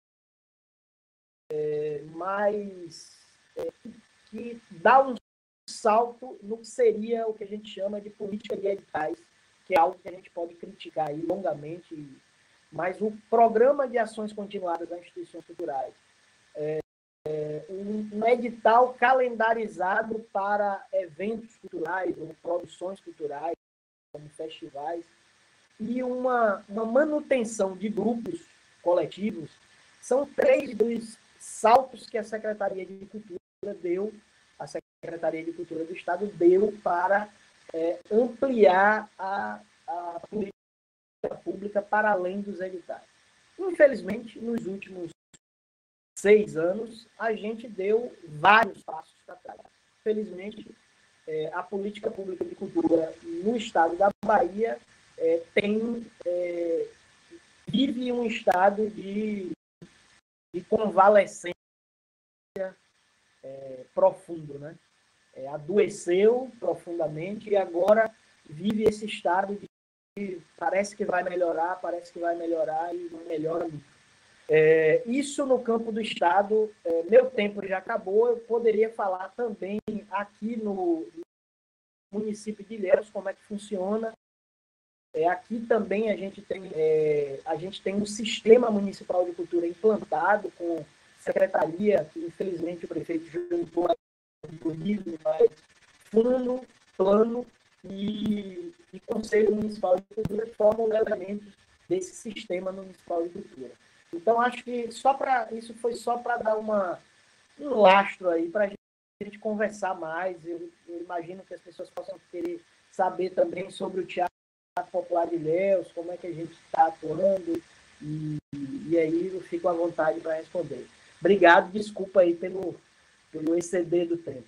é, mais é, que dá um salto no que seria o que a gente chama de política de editais, que é algo que a gente pode criticar aí longamente, mas o programa de ações continuadas das instituições culturais, é, é, um, um edital calendarizado para eventos culturais, ou produções culturais, como festivais, e uma, uma manutenção de grupos coletivos, são três dos saltos que a Secretaria de Cultura deu, a Secretaria de Cultura do Estado deu para é, ampliar a, a política pública para além dos editais. Infelizmente, nos últimos seis anos, a gente deu vários passos para trás. Infelizmente, é, a política pública de cultura no estado da Bahia é, tem, é, vive um estado de, de convalescência é, profundo, né? É, adoeceu profundamente e agora vive esse estado de que parece que vai melhorar, parece que vai melhorar e não melhora muito. É, isso no campo do Estado, é, meu tempo já acabou, eu poderia falar também aqui no município de Ilhéus como é que funciona. É, aqui também a gente tem, é, a gente tem um sistema municipal de cultura implantado com secretaria, que infelizmente o prefeito juntou mas fundo, plano e, e conselho municipal Municipal de Cultura formam um elemento desse sistema municipal de cultura. Então, acho que só para isso foi só para dar uma, um lastro aí para a gente conversar mais. Eu, eu imagino que as pessoas possam querer saber também sobre o Teatro Popular de Ilhéus, como é que a gente está atuando, e, e aí eu fico à vontade para responder. Obrigado, desculpa aí pelo, pelo exceder do tempo.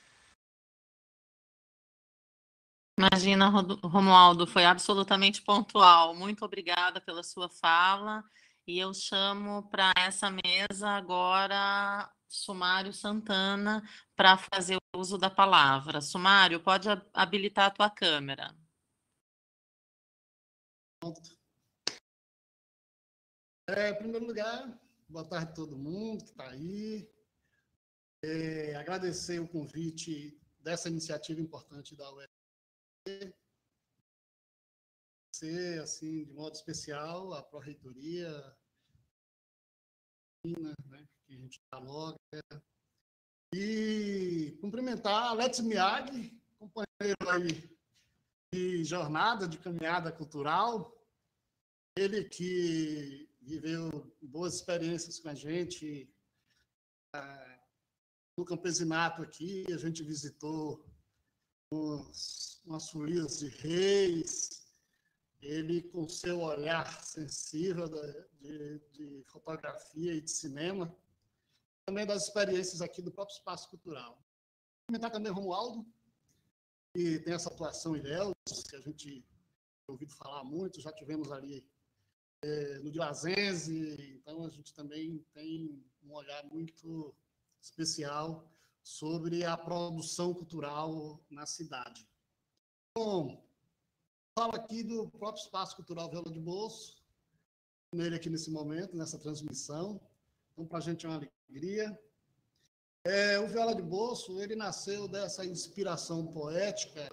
Imagina, Romualdo, foi absolutamente pontual. Muito obrigada pela sua fala. E eu chamo para essa mesa agora Sumário Santana para fazer o uso da palavra. Sumário, pode habilitar a tua câmera. É, em primeiro lugar, boa tarde a todo mundo que está aí. É, agradecer o convite dessa iniciativa importante da U F P. Agradecer, assim, de modo especial, a Pró-Reitoria, né, que a gente dialoga. E cumprimentar Alex Miag, companheiro aí de jornada, de caminhada cultural. Ele que viveu boas experiências com a gente ah, no campesinato aqui, a gente visitou uns, umas folias de reis, ele com seu olhar sensível de, de fotografia e de cinema, também das experiências aqui do próprio espaço cultural. Vou comentar também o Romualdo, que tem essa atuação em Ilhéus, que a gente tem ouvido falar muito, já tivemos ali é, no Dilazense, então a gente também tem um olhar muito especial sobre a produção cultural na cidade. Bom, falo aqui do próprio Espaço Cultural Viola de Bolso, nele aqui nesse momento, nessa transmissão. Então, para a gente é uma alegria. É, o Viola de Bolso, ele nasceu dessa inspiração poética,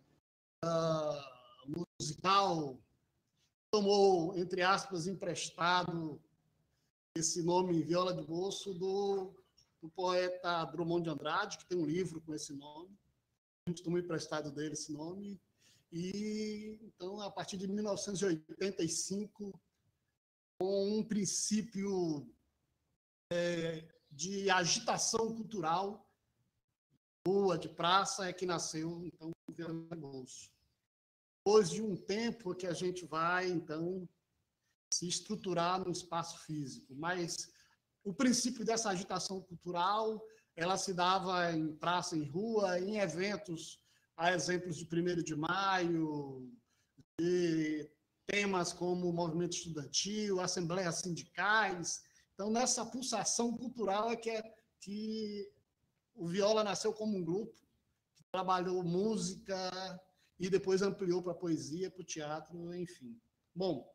uh, musical, tomou, entre aspas, emprestado esse nome Viola de Bolso do, do poeta Drummond de Andrade, que tem um livro com esse nome. A gente tomou emprestado dele esse nome. E, então, a partir de mil novecentos e oitenta e cinco, com um princípio é, de agitação cultural, rua, de praça, é que nasceu, então, o Viola de Bolso. Depois de um tempo que a gente vai, então, se estruturar no espaço físico. Mas o princípio dessa agitação cultural, ela se dava em praça, em rua, em eventos, há exemplos de primeiro de maio, de temas como o movimento estudantil, assembleias sindicais. Então, nessa pulsação cultural é que, é que o Viola nasceu como um grupo, que trabalhou música e depois ampliou para a poesia, para o teatro, enfim. Bom,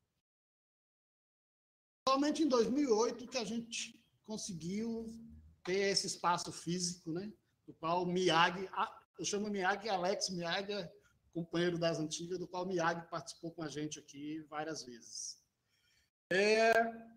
somente em dois mil e oito que a gente conseguiu ter esse espaço físico, né, do qual Miag, eu chamo Miag Alex Miag, companheiro das antigas, do qual Miag participou com a gente aqui várias vezes. É,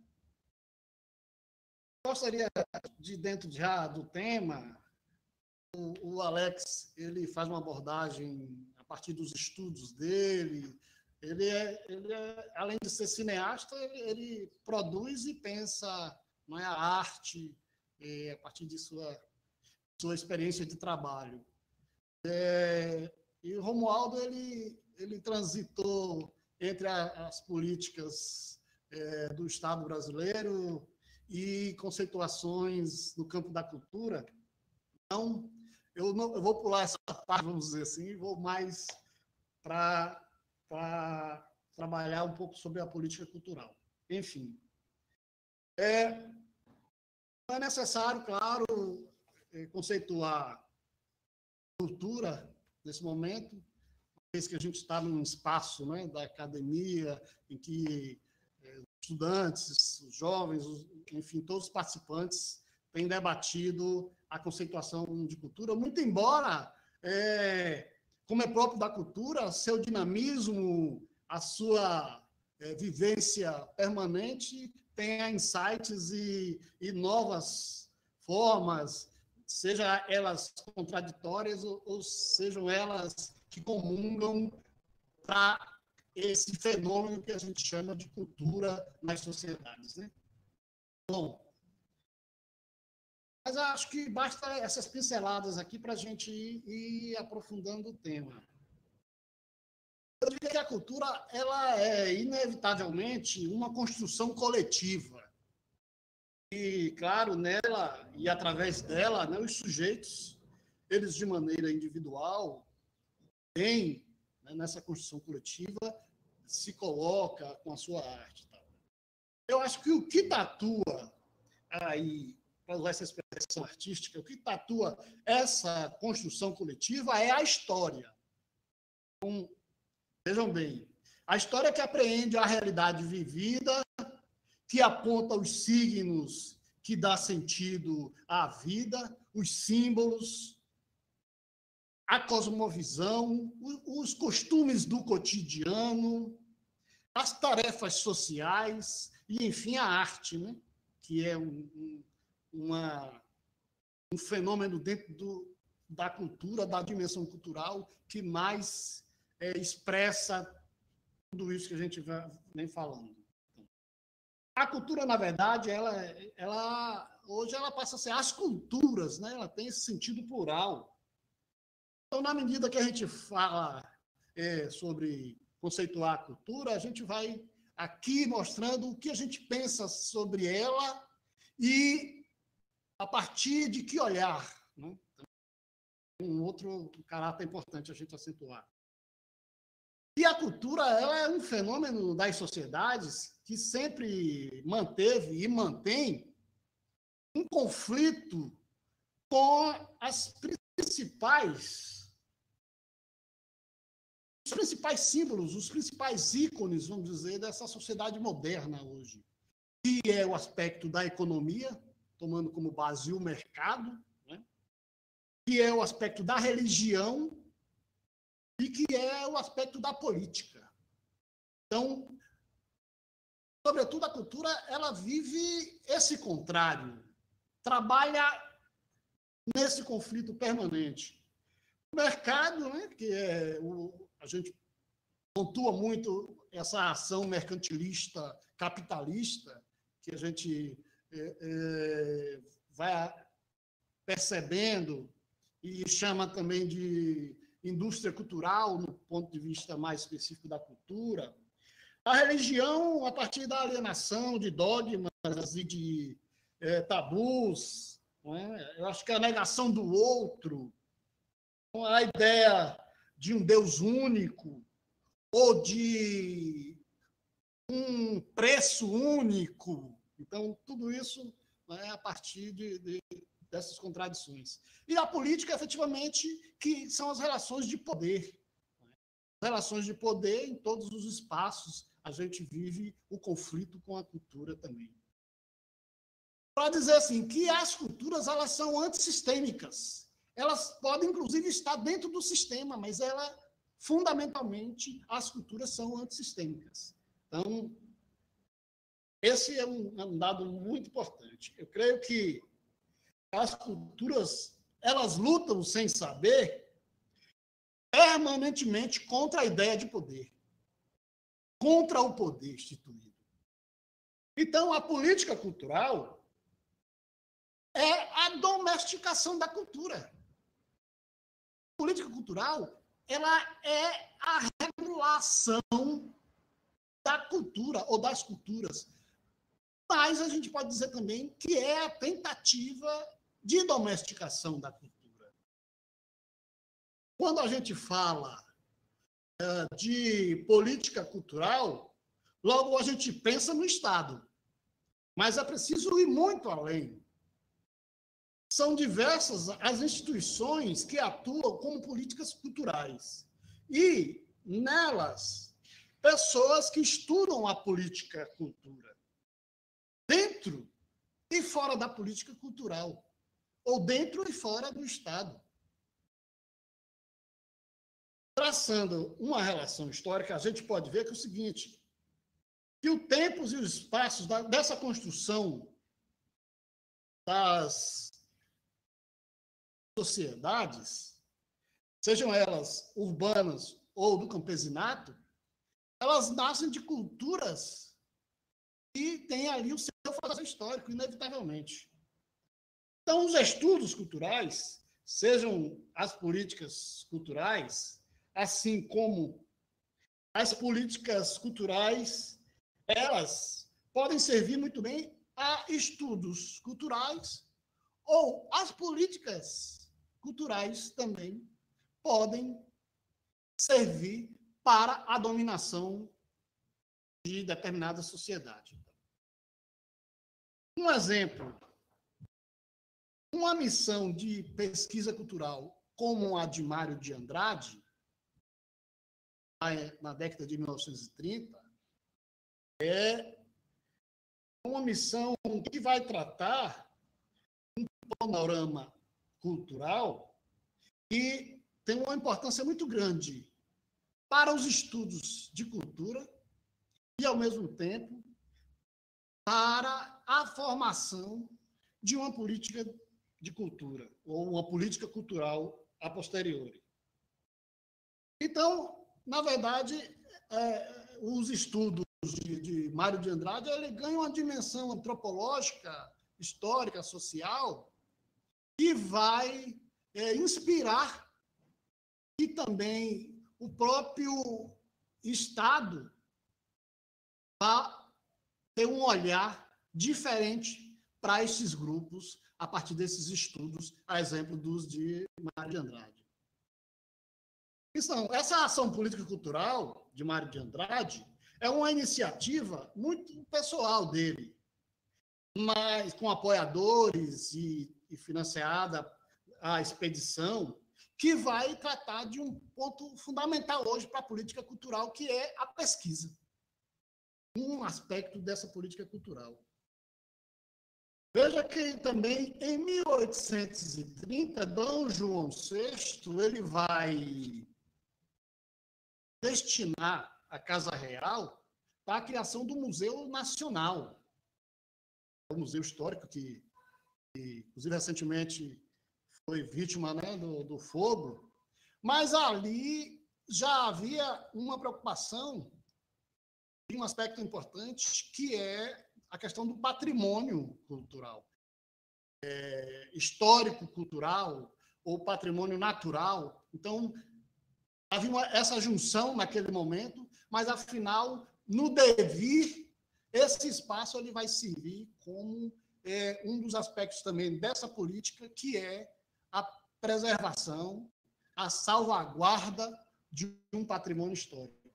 gostaria de, dentro já do tema, o, o Alex ele faz uma abordagem a partir dos estudos dele. Ele é, ele é, além de ser cineasta, ele, ele produz e pensa, não é, a arte é, a partir de sua, sua experiência de trabalho. É, e o Romualdo ele, ele transitou entre a, as políticas é, do Estado brasileiro e conceituações no campo da cultura. Então, eu, não, eu vou pular essa parte, vamos dizer assim, e vou mais para para trabalhar um pouco sobre a política cultural. Enfim, é, é necessário, claro, conceituar cultura nesse momento, uma vez que a gente está num espaço, né, da academia, em que é, estudantes, os jovens, os, enfim, todos os participantes têm debatido a conceituação de cultura, muito embora... É, como é próprio da cultura, seu dinamismo, a sua é, vivência permanente, tenha insights e, e novas formas, seja elas contraditórias ou, ou sejam elas que comungam para esse fenômeno que a gente chama de cultura nas sociedades, né? Bom, mas acho que basta essas pinceladas aqui para a gente ir, ir aprofundando o tema. Eu diria que a cultura ela é, inevitavelmente, uma construção coletiva. E, claro, nela e através dela, né, os sujeitos, eles, de maneira individual, têm, né, nessa construção coletiva, se coloca com a sua arte. Tá? Eu acho que o que tatua aí, para usar essa expressão artística, o que tatua essa construção coletiva é a história. Então, vejam bem, a história que apreende a realidade vivida, que aponta os signos que dá sentido à vida, os símbolos, a cosmovisão, os costumes do cotidiano, as tarefas sociais e, enfim, a arte, né? Que é um, um, uma, um fenômeno dentro do, da cultura, da dimensão cultural, que mais é, expressa tudo isso que a gente vem falando. A cultura, na verdade, ela, ela, hoje ela passa a ser as culturas, né? Ela tem esse sentido plural. Então, na medida que a gente fala é, sobre conceituar a cultura, a gente vai aqui mostrando o que a gente pensa sobre ela e a partir de que olhar. Né? Um outro caráter importante a gente acentuar. E a cultura ela é um fenômeno das sociedades que sempre manteve e mantém um conflito com as principais, os principais símbolos, os principais ícones, vamos dizer, dessa sociedade moderna hoje, que é o aspecto da economia, tomando como base o mercado, né? Que é o aspecto da religião, e que é o aspecto da política. Então, sobretudo, a cultura ela vive esse contrário, trabalha nesse conflito permanente. O mercado, né, que é o, a gente pontua muito essa ação mercantilista, capitalista, que a gente é, é, vai percebendo e chama também de indústria cultural, no ponto de vista mais específico da cultura. A religião, a partir da alienação de dogmas e de é, tabus, né? Eu acho que a negação do outro, a ideia de um Deus único, ou de um preço único. Então, tudo isso é a partir de, de dessas contradições. E a política, efetivamente, que são as relações de poder. As relações de poder, em todos os espaços, a gente vive o conflito com a cultura também. Para dizer assim, que as culturas elas são antissistêmicas. Elas podem, inclusive, estar dentro do sistema, mas ela, fundamentalmente, as culturas são antissistêmicas. Então, esse é um, é um dado muito importante. Eu creio que as culturas, elas lutam sem saber permanentemente contra a ideia de poder, contra o poder instituído. Então, a política cultural é a domesticação da cultura. A política cultural, ela é a regulação da cultura ou das culturas. Mas a gente pode dizer também que é a tentativa de domesticação da cultura. Quando a gente fala uh, de política cultural, logo a gente pensa no Estado. Mas é preciso ir muito além. São diversas as instituições que atuam como políticas culturais. E, nelas, pessoas que estudam a política cultura. Dentro e fora da política cultural. Ou dentro e fora do Estado. Traçando uma relação histórica, a gente pode ver que é o seguinte, que os tempos e os espaços da, dessa construção das sociedades, sejam elas urbanas ou do campesinato, elas nascem de culturas e têm ali o seu fazer histórico, inevitavelmente. Então, os estudos culturais, sejam as políticas culturais, assim como as políticas culturais, elas podem servir muito bem a estudos culturais, ou as políticas culturais também podem servir para a dominação de determinada sociedade. Um exemplo, uma missão de pesquisa cultural como a de Mário de Andrade, na década de mil novecentos e trinta, é uma missão que vai tratar um panorama cultural que tem uma importância muito grande para os estudos de cultura e, ao mesmo tempo, para a formação de uma política de cultura, ou uma política cultural a posteriori. Então, na verdade, é, os estudos de, de Mário de Andrade ele ganham uma dimensão antropológica, histórica, social, que vai é, inspirar e também o próprio Estado a ter um olhar diferente para esses grupos a partir desses estudos, a exemplo dos de Mário de Andrade. Então, essa ação política cultural de Mário de Andrade é uma iniciativa muito pessoal dele, mas com apoiadores e, e financiada a expedição, que vai tratar de um ponto fundamental hoje para a política cultural, que é a pesquisa. Um aspecto dessa política cultural. Veja que também, em mil oitocentos e trinta, Dom João sexto ele vai destinar a Casa Real para a criação do Museu Nacional. O Museu Histórico, que, que inclusive, recentemente foi vítima, né, do, do fogo, mas ali já havia uma preocupação de um aspecto importante, que é a questão do patrimônio cultural, é, histórico-cultural ou patrimônio natural. Então, havia uma, essa junção naquele momento, mas, afinal, no devir, esse espaço ele vai servir como é, um dos aspectos também dessa política, que é a preservação, a salvaguarda de um patrimônio histórico.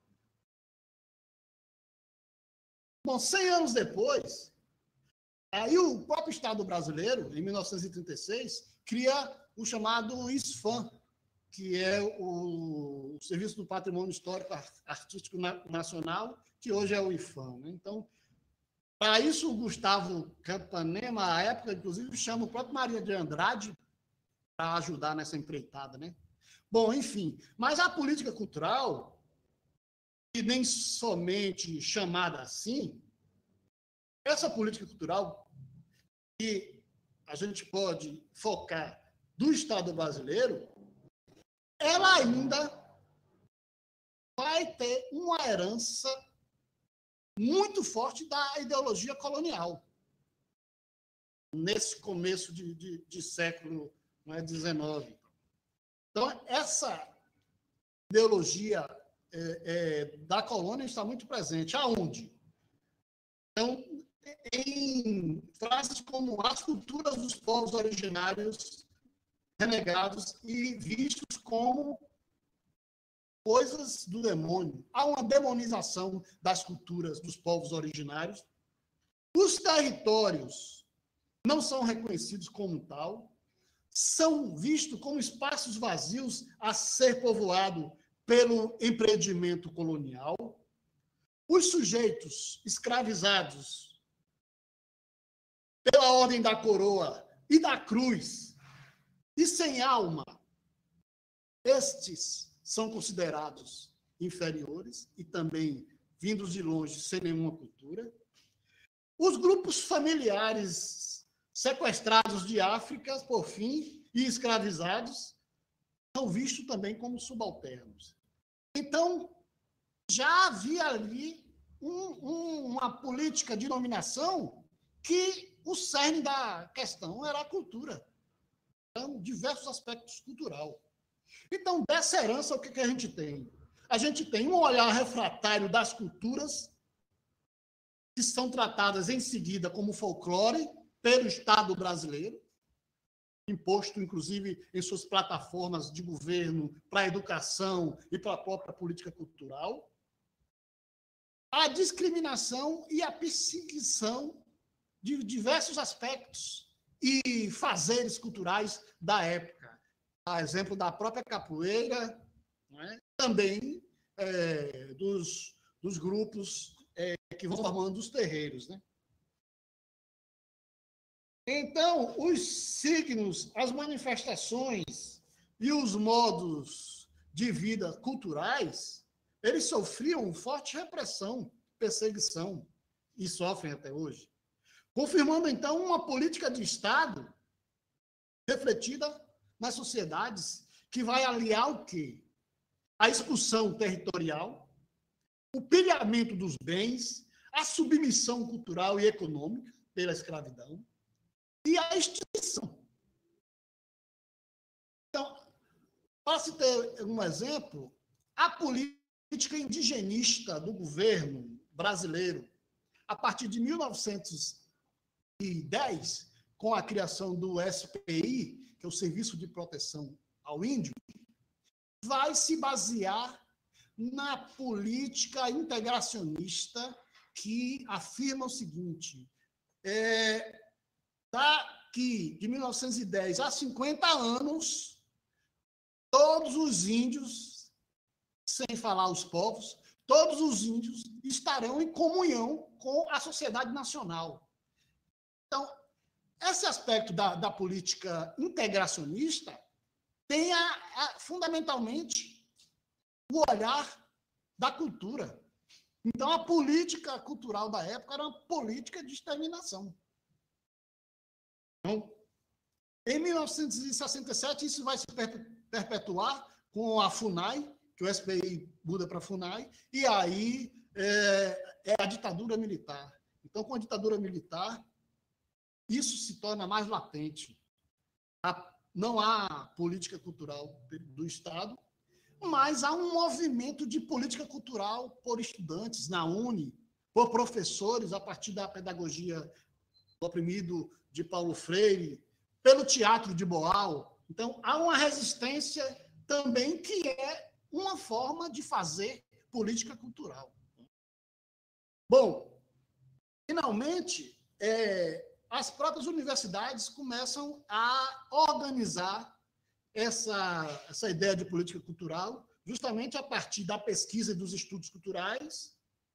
Bom, cem anos depois, aí o próprio Estado brasileiro, em mil novecentos e trinta e seis, cria o chamado ISFAM, que é o Serviço do Patrimônio Histórico Artístico Nacional, que hoje é o IFAM. Né? Então, para isso, o Gustavo Campanema, à época, inclusive, chama o próprio Mário de Andrade para ajudar nessa empreitada. Né? Bom, enfim, mas a política cultural, e nem somente chamada assim, essa política cultural que a gente pode focar do Estado brasileiro, ela ainda vai ter uma herança muito forte da ideologia colonial nesse começo de, de, de século dezenove. Então, essa ideologia É, é, da colônia está muito presente. Aonde? Então, em frases como as culturas dos povos originários renegados e vistos como coisas do demônio. Há uma demonização das culturas dos povos originários. Os territórios não são reconhecidos como tal, são vistos como espaços vazios a ser povoado pelo empreendimento colonial. Os sujeitos escravizados pela ordem da coroa e da cruz e sem alma, estes são considerados inferiores e também vindos de longe, sem nenhuma cultura. Os grupos familiares sequestrados de África, por fim, e escravizados, são vistos também como subalternos. Então, já havia ali um, um, uma política de dominação que o cerne da questão era a cultura. Então, diversos aspectos culturais. Então, dessa herança, o que, que a gente tem? A gente tem um olhar refratário das culturas, que são tratadas em seguida como folclore pelo Estado brasileiro, imposto, inclusive, em suas plataformas de governo para a educação e para a própria política cultural. A discriminação e a perseguição de diversos aspectos e fazeres culturais da época. A exemplo da própria capoeira, né? Também é, dos, dos grupos é, que vão formando os terreiros, né? Então, os signos, as manifestações e os modos de vida culturais, eles sofriam forte repressão, perseguição, e sofrem até hoje. Confirmando, então, uma política de Estado refletida nas sociedades que vai aliar o quê? A expulsão territorial, o pilhamento dos bens, a submissão cultural e econômica pela escravidão e a extinção. Então, para se ter um exemplo, a política indigenista do governo brasileiro, a partir de mil novecentos e dez, com a criação do S P I, que é o Serviço de Proteção ao Índio, vai se basear na política integracionista que afirma o seguinte: é, daqui de mil novecentos e dez a cinquenta anos, todos os índios, sem falar os povos, todos os índios estarão em comunhão com a sociedade nacional. Então, esse aspecto da, da política integracionista tem, a, a, fundamentalmente, o olhar da cultura. Então, a política cultural da época era uma política de exterminação. Então, em mil novecentos e sessenta e sete, isso vai se perpetuar com a FUNAI, que o S P I muda para a FUNAI, e aí é, é a ditadura militar. Então, com a ditadura militar, isso se torna mais latente. Não há política cultural do Estado, mas há um movimento de política cultural por estudantes na Uni, por professores, a partir da pedagogia do oprimido de Paulo Freire, pelo teatro de Boal. Então, há uma resistência também que é uma forma de fazer política cultural. Bom, finalmente, é, as próprias universidades começam a organizar essa, essa ideia de política cultural, justamente a partir da pesquisa e dos estudos culturais,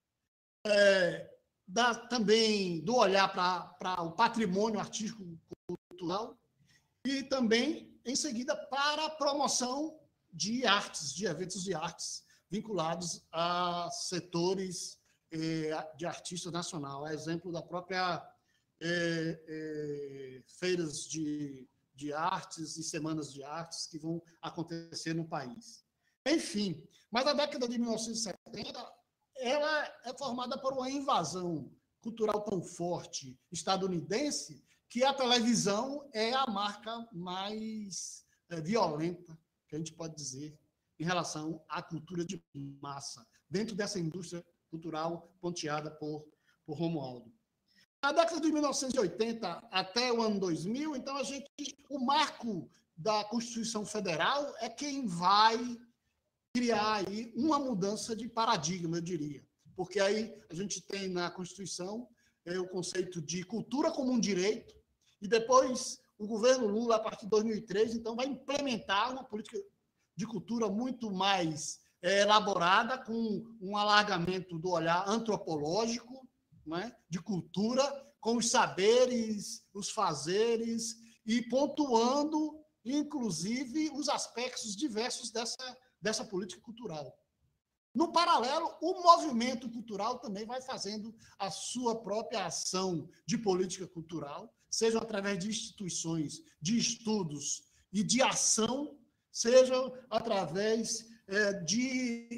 é, da, também do olhar para o patrimônio artístico cultural e também, em seguida, para a promoção de artes, de eventos de artes vinculados a setores eh, de artista nacional. A exemplo da própria É, é, feiras de, de artes e semanas de artes que vão acontecer no país. Enfim, mas a década de mil novecentos e setenta ela é formada por uma invasão cultural tão forte estadunidense que a televisão é a marca mais é, violenta, que a gente pode dizer, em relação à cultura de massa, dentro dessa indústria cultural ponteada por, por Romualdo. Na década de mil novecentos e oitenta até o ano dois mil, então, a gente, o marco da Constituição Federal é quem vai criar aí uma mudança de paradigma, eu diria. Porque aí a gente tem na Constituição é, o conceito de cultura como um direito, e depois o governo Lula, a partir de dois mil e três, então, vai implementar uma política de cultura muito mais é, elaborada, com um alargamento do olhar antropológico, né, de cultura, com os saberes, os fazeres, e pontuando, inclusive, os aspectos diversos dessa, dessa política cultural. No paralelo, o movimento cultural também vai fazendo a sua própria ação de política cultural, seja através de instituições de estudos e de ação, seja através é, de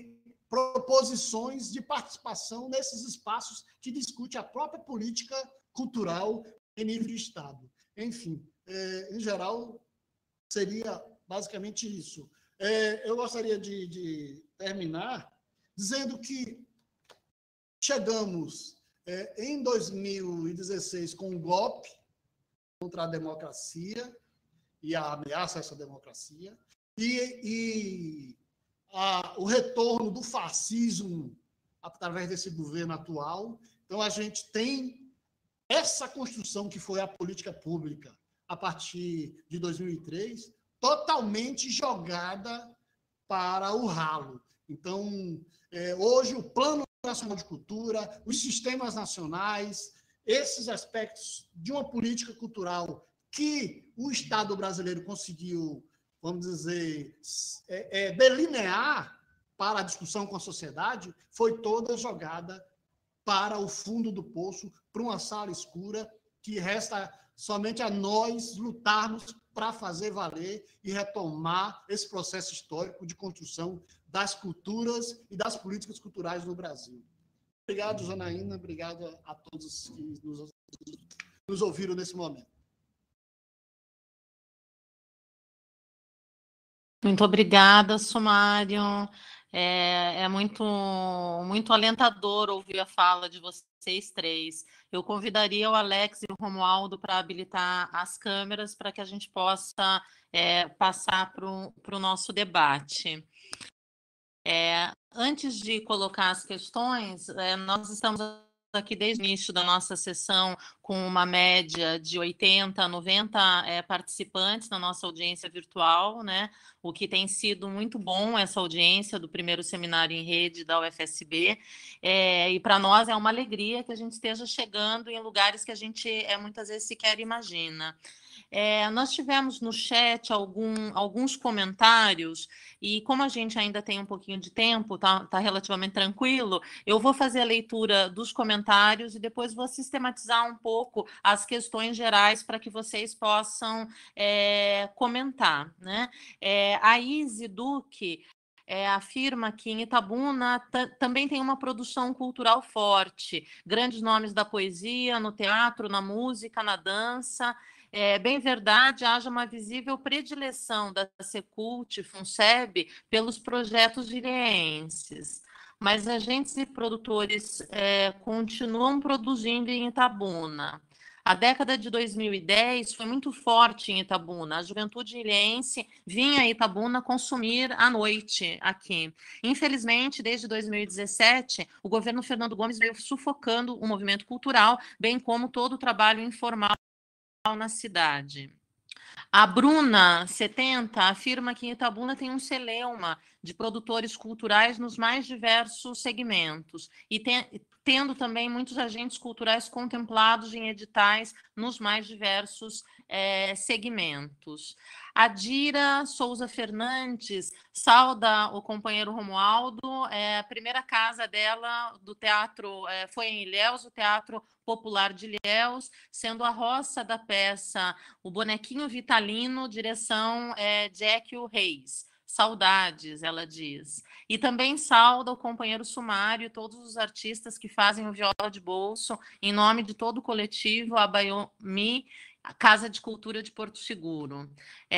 proposições de participação nesses espaços que discutem a própria política cultural em nível de Estado. Enfim, é, em geral, seria basicamente isso. É, eu gostaria de, de terminar dizendo que chegamos é, em dois mil e dezesseis com um golpe contra a democracia e a ameaça a essa democracia, e, e a, o retorno do fascismo através desse governo atual. Então, a gente tem essa construção que foi a política pública a partir de dois mil e três, totalmente jogada para o ralo. Então, é, hoje, o Plano Nacional de Cultura, os sistemas nacionais, esses aspectos de uma política cultural que o Estado brasileiro conseguiu, vamos dizer, é, é, delinear para a discussão com a sociedade, foi toda jogada para o fundo do poço, para uma sala escura, que resta somente a nós lutarmos para fazer valer e retomar esse processo histórico de construção das culturas e das políticas culturais no Brasil. Obrigado, Janaína, obrigado a todos que nos, nos ouviram nesse momento. Muito obrigada, Sumário. É, é muito, muito alentador ouvir a fala de vocês três. Eu convidaria o Alex e o Romualdo para habilitar as câmeras para que a gente possa é, passar para o nosso debate. É, antes de colocar as questões, é, nós estamos aqui desde o início da nossa sessão com uma média de oitenta a noventa é, participantes na nossa audiência virtual, né? O que tem sido muito bom essa audiência do primeiro seminário em rede da U F S B, é, e para nós é uma alegria que a gente esteja chegando em lugares que a gente é, muitas vezes sequer imagina. É, nós tivemos no chat algum, alguns comentários, e como a gente ainda tem um pouquinho de tempo, está tá relativamente tranquilo, eu vou fazer a leitura dos comentários e depois vou sistematizar um pouco as questões gerais para que vocês possam é, comentar, né? É, a Izzy Duque É, afirma que em Itabuna também tem uma produção cultural forte, grandes nomes da poesia, no teatro, na música, na dança. É bem verdade, haja uma visível predileção da Secult, Funseb, pelos projetos vireenses. Mas agentes e produtores é, continuam produzindo em Itabuna. A década de dois mil e dez foi muito forte em Itabuna. A juventude ilhense vinha a Itabuna consumir à noite aqui. Infelizmente, desde dois mil e dezessete, o governo Fernando Gomes veio sufocando o movimento cultural, bem como todo o trabalho informal na cidade. A Bruna setenta afirma que em Itabuna tem um celeuma de produtores culturais nos mais diversos segmentos e tem, tendo também muitos agentes culturais contemplados em editais nos mais diversos é, segmentos. A Dira Souza Fernandes sauda o companheiro Romualdo. É, a primeira casa dela do teatro é, foi em Ilhéus, o Teatro Popular de Ilhéus, sendo a roça da peça O Bonequinho Vitalino, direção é, Jekyll Reis. Saudades, ela diz. E também sauda o companheiro Sumário e todos os artistas que fazem o Viola de Bolso, em nome de todo o coletivo Abaiomi, a Casa de Cultura de Porto Seguro.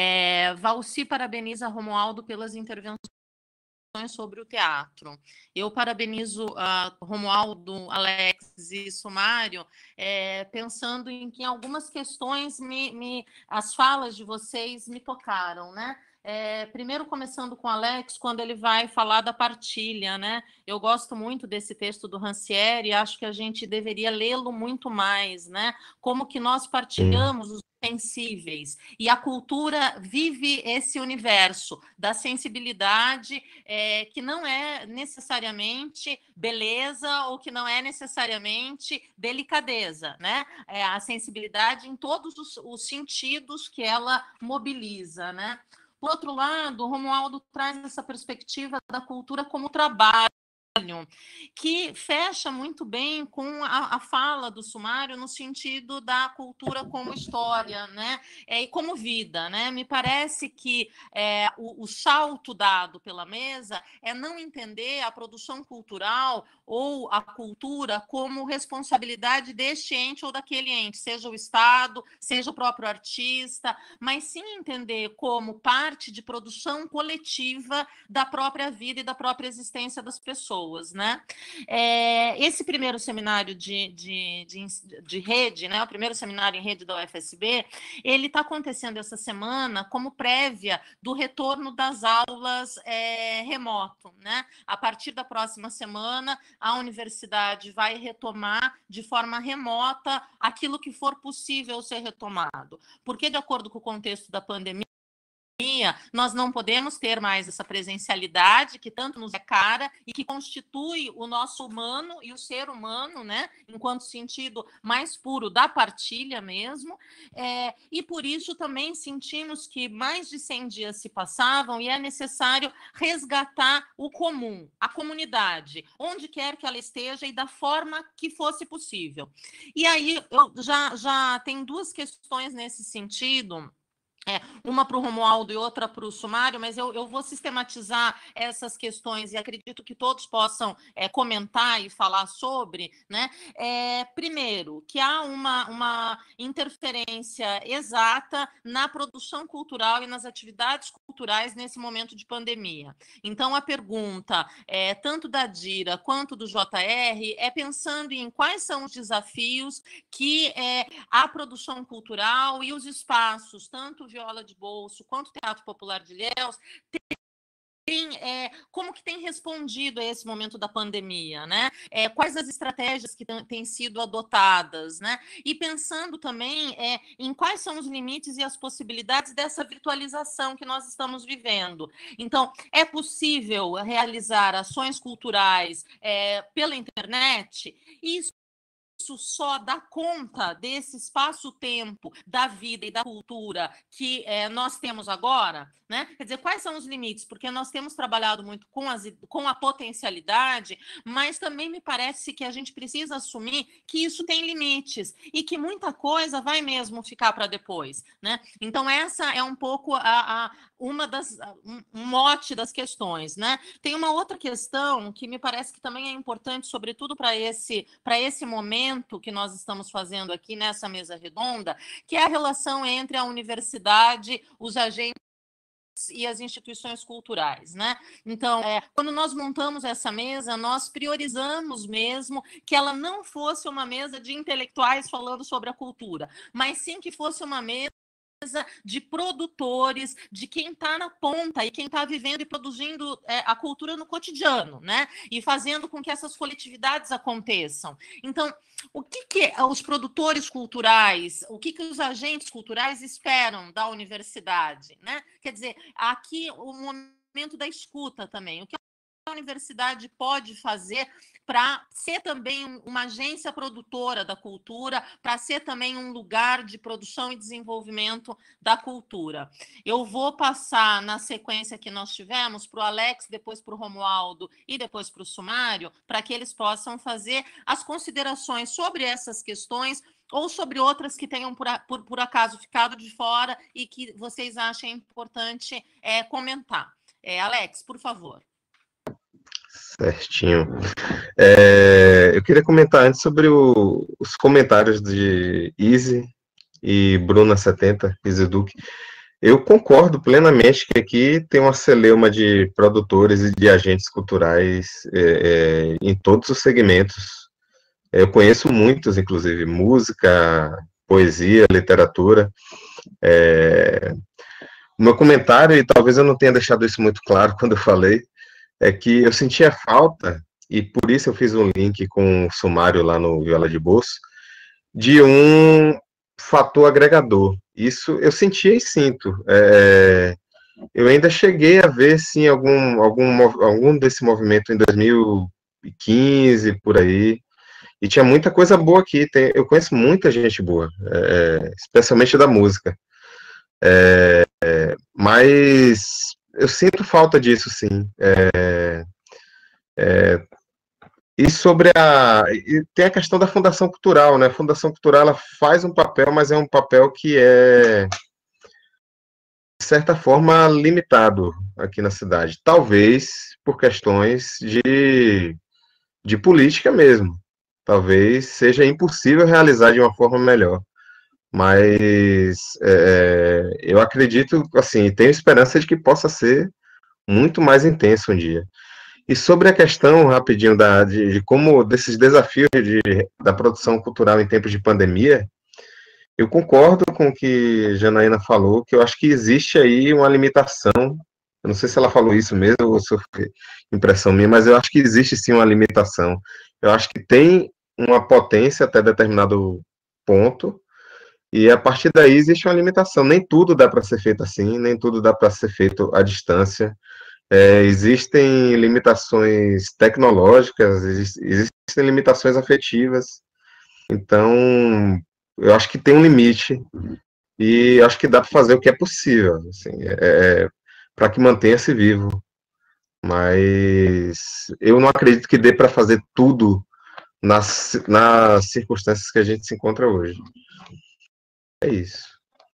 É, Valci parabeniza Romualdo pelas intervenções sobre o teatro. Eu parabenizo uh, Romualdo, Alex e Sumário, é, pensando em que algumas questões, me, me, as falas de vocês me tocaram, né? É, primeiro, começando com o Alex, quando ele vai falar da partilha, né? Eu gosto muito desse texto do Rancière e acho que a gente deveria lê-lo muito mais, né? Como que nós partilhamos os sensíveis. E a cultura vive esse universo da sensibilidade, é, que não é necessariamente beleza ou que não é necessariamente delicadeza, né? É a sensibilidade em todos os, os sentidos que ela mobiliza, né? Por outro lado, o Romualdo traz essa perspectiva da cultura como trabalho, que fecha muito bem com a, a fala do Sumário no sentido da cultura como história, né? É, e como vida, né? Me parece que é, o, o salto dado pela mesa é não entender a produção cultural ou a cultura como responsabilidade deste ente ou daquele ente, seja o Estado, seja o próprio artista, mas sim entender como parte de produção coletiva da própria vida e da própria existência das pessoas, né? É, esse primeiro seminário de, de, de, de rede, né, o primeiro seminário em rede da U F S B, ele está acontecendo essa semana como prévia do retorno das aulas é, remoto, né? A partir da próxima semana, a universidade vai retomar de forma remota aquilo que for possível ser retomado, porque, de acordo com o contexto da pandemia, nós não podemos ter mais essa presencialidade que tanto nos é cara e que constitui o nosso humano e o ser humano, né, enquanto sentido mais puro da partilha mesmo, é, e por isso também sentimos que mais de cem dias se passavam e é necessário resgatar o comum, a comunidade, onde quer que ela esteja e da forma que fosse possível. E aí eu já, já tem duas questões nesse sentido. É, uma para o Romualdo e outra para o Sumário, mas eu, eu vou sistematizar essas questões e acredito que todos possam é, comentar e falar sobre, né? É, primeiro, que há uma, uma interferência exata na produção cultural e nas atividades culturais nesse momento de pandemia. Então, a pergunta, é, tanto da Dira quanto do J R, é pensando em quais são os desafios que é, a produção cultural e os espaços, tanto Viola de Bolso quanto Teatro Popular de Ilhéus, tem, é, como que tem respondido a esse momento da pandemia, né? É, quais as estratégias que têm sido adotadas, né? E pensando também é, em quais são os limites e as possibilidades dessa virtualização que nós estamos vivendo. Então, é possível realizar ações culturais é, pela internet? Isso Isso só dá conta desse espaço-tempo da vida e da cultura que é, nós temos agora, né? Quer dizer, quais são os limites? Porque nós temos trabalhado muito com, as, com a potencialidade, mas também me parece que a gente precisa assumir que isso tem limites e que muita coisa vai mesmo ficar para depois, né? Então, essa é um pouco a, a, uma das, um, um mote das questões, né? Tem uma outra questão que me parece que também é importante, sobretudo para esse, para esse momento que nós estamos fazendo aqui nessa mesa redonda, que é a relação entre a universidade, os agentes e as instituições culturais, né? Então, é, quando nós montamos essa mesa, nós priorizamos mesmo que ela não fosse uma mesa de intelectuais falando sobre a cultura, mas sim que fosse uma mesa de produtores, de quem está na ponta e quem está vivendo e produzindo é, a cultura no cotidiano, né? E fazendo com que essas coletividades aconteçam. Então, o que, que os produtores culturais, o que, que os agentes culturais esperam da universidade, né? Quer dizer, aqui o momento da escuta também. O que a universidade pode fazer para ser também uma agência produtora da cultura, para ser também um lugar de produção e desenvolvimento da cultura. Eu vou passar na sequência que nós tivemos para o Alex, depois para o Romualdo e depois para o Sumário, para que eles possam fazer as considerações sobre essas questões ou sobre outras que tenham, por, por, por acaso, ficado de fora e que vocês achem importante é, comentar. É, Alex, por favor. Certinho. É, eu queria comentar antes sobre o, os comentários de Izzy e Bruna setenta, Izzy Duque. Eu concordo plenamente que aqui tem uma celeuma de produtores e de agentes culturais é, é, em todos os segmentos. Eu conheço muitos, inclusive, música, poesia, literatura. É, o meu comentário, e talvez eu não tenha deixado isso muito claro quando eu falei, é que eu sentia falta, e por isso eu fiz um link com o Sumário lá no Viola de Bolso, de um fator agregador. Isso eu sentia e sinto. É, eu ainda cheguei a ver, sim, algum, algum, algum desse movimento em dois mil e quinze, por aí, e tinha muita coisa boa aqui. Tem, eu conheço muita gente boa, é, especialmente da música. É, é, mas eu sinto falta disso, sim. É, é, E sobre a... E tem a questão da Fundação Cultural, né? A Fundação Cultural, ela faz um papel, mas é um papel que é, de certa forma, limitado aqui na cidade. Talvez por questões de, de política mesmo. Talvez seja impossível realizar de uma forma melhor. Mas é, eu acredito, assim, tenho esperança de que possa ser muito mais intenso um dia. E sobre a questão, rapidinho, da, de, de como, desses desafios de, da produção cultural em tempos de pandemia, eu concordo com o que Janaína falou, que eu acho que existe aí uma limitação, eu não sei se ela falou isso mesmo, ou se foi impressão minha, mas eu acho que existe sim uma limitação. Eu acho que tem uma potência até determinado ponto, e a partir daí existe uma limitação. Nem tudo dá para ser feito assim, nem tudo dá para ser feito à distância. É, existem limitações tecnológicas, exist, existem limitações afetivas. Então, eu acho que tem um limite e acho que dá para fazer o que é possível, assim, é, é, para que mantenha-se vivo. Mas eu não acredito que dê para fazer tudo nas, nas circunstâncias que a gente se encontra hoje. É isso.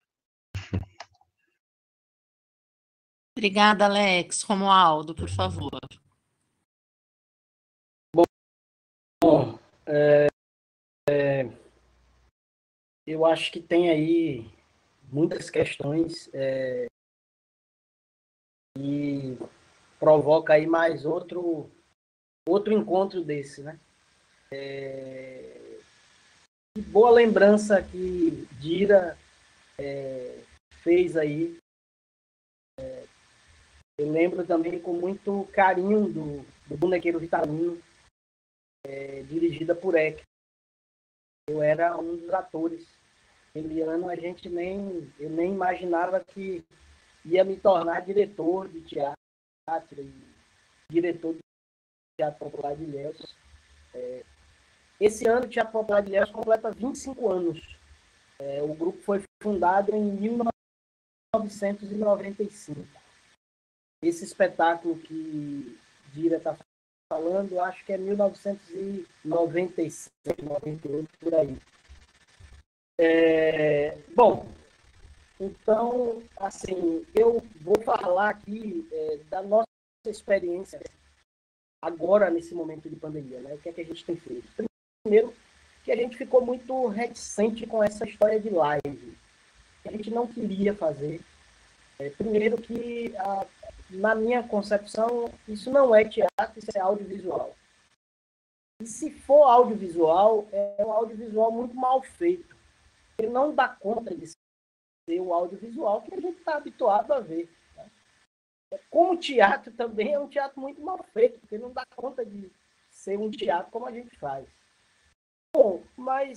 Obrigada, Alex. Romualdo, por favor. Bom, é, é, eu acho que tem aí muitas questões é, e provoca aí mais outro, outro encontro desse, né? É, que boa lembrança que Dira é, fez aí. É, eu lembro também com muito carinho do, do Bonequeiro Vitalino, é, dirigida por Eck. Eu era um dos atores. Aquele ano a gente nem, eu nem imaginava que ia me tornar diretor de teatro e diretor de Teatro Popular de Ilhéus. É, esse ano o Teatro Popular de Ilhéus completa vinte e cinco anos. É, o grupo foi fundado em mil novecentos e noventa e cinco. Esse espetáculo que Dira está falando, acho que é mil novecentos e noventa e sete, noventa e oito, por aí. É, bom, então, assim, eu vou falar aqui é, da nossa experiência agora, nesse momento de pandemia, né? O que é que a gente tem feito? Primeiro, que a gente ficou muito reticente com essa história de live. A gente não queria fazer. É, primeiro que, a, na minha concepção, isso não é teatro, isso é audiovisual. E se for audiovisual, é um audiovisual muito mal feito. Ele não dá conta de ser o audiovisual que a gente está habituado a ver. Né? Como teatro também é um teatro muito mal feito, porque não dá conta de ser um teatro como a gente faz. Bom, mas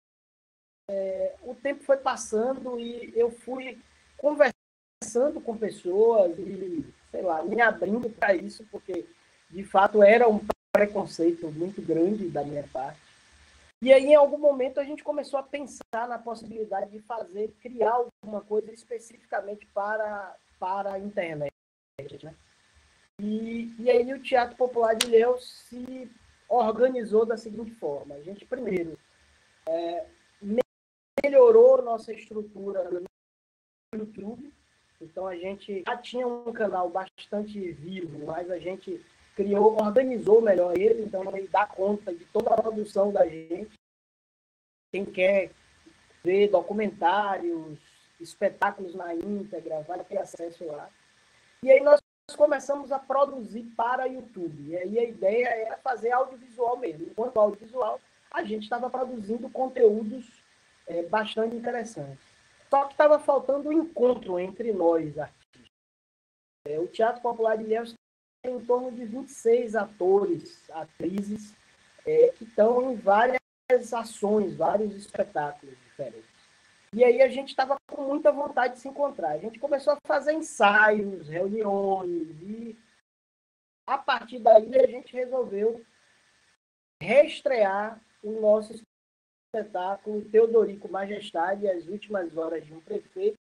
é, o tempo foi passando e eu fui conversando com pessoas e, sei lá, me abrindo para isso, porque de fato era um preconceito muito grande da minha parte. E aí, em algum momento, a gente começou a pensar na possibilidade de fazer, criar alguma coisa especificamente para, para a internet. Né? E, e aí o Teatro Popular de Ilhéus se organizou da seguinte forma. A gente, primeiro, é, melhorou nossa estrutura no YouTube. Então, a gente já tinha um canal bastante vivo, mas a gente criou, organizou melhor ele, então ele dá conta de toda a produção da gente. Quem quer ver documentários, espetáculos na íntegra, vai ter acesso lá. E aí nós começamos a produzir para YouTube. E aí a ideia era fazer audiovisual mesmo. Enquanto audiovisual, a gente estava produzindo conteúdos é, bastante interessantes. Só que estava faltando um encontro entre nós, artistas. É, o Teatro Popular de Ilhéus tem em torno de vinte e seis atores, atrizes, é, que estão em várias ações, vários espetáculos diferentes. E aí a gente estava com muita vontade de se encontrar. A gente começou a fazer ensaios, reuniões, e a partir daí a gente resolveu reestrear o nosso espetáculo Teodorico Majestade, As Últimas Horas de um Prefeito,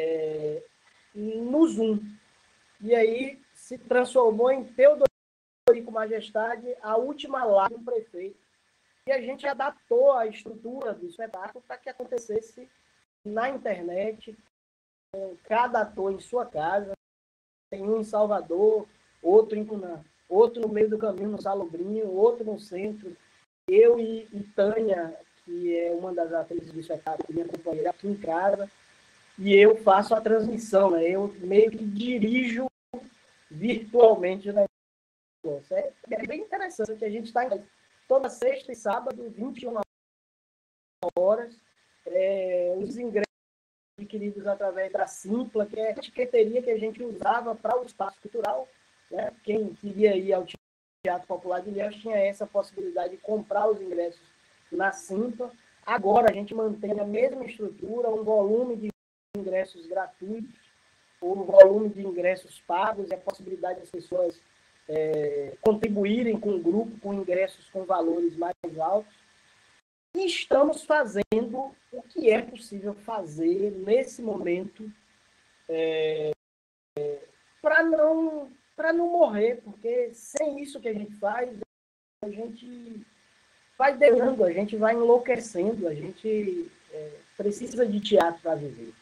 é, no Zoom. E aí se transformou em Teodorico com majestade a última live do prefeito. E a gente adaptou a estrutura do espetáculo para que acontecesse na internet, com cada ator em sua casa. Tem um em Salvador, outro em Cunã, outro no meio do caminho, no Salobrinho, outro no centro. Eu e, e Tânia, que é uma das atrizes do espetáculo, minha companheira, aqui em casa, e eu faço a transmissão, né? Eu meio que dirijo virtualmente o negócio. É, é bem interessante que a gente está toda sexta e sábado, vinte e uma horas, é, os ingressos adquiridos através da Simpla, que é a etiqueteria que a gente usava para o espaço cultural, né? Quem queria ir ao Teatro Popular de Ilhéus tinha essa possibilidade de comprar os ingressos na Simpla. Agora a gente mantém a mesma estrutura, um volume de ingressos gratuitos, um volume de ingressos pagos e a possibilidade das pessoas é, contribuírem com o grupo, com ingressos com valores mais altos. E estamos fazendo o que é possível fazer nesse momento é, é, para não, para não morrer, porque sem isso que a gente faz, a gente vai delirando, a gente vai enlouquecendo, a gente é, precisa de teatro para viver.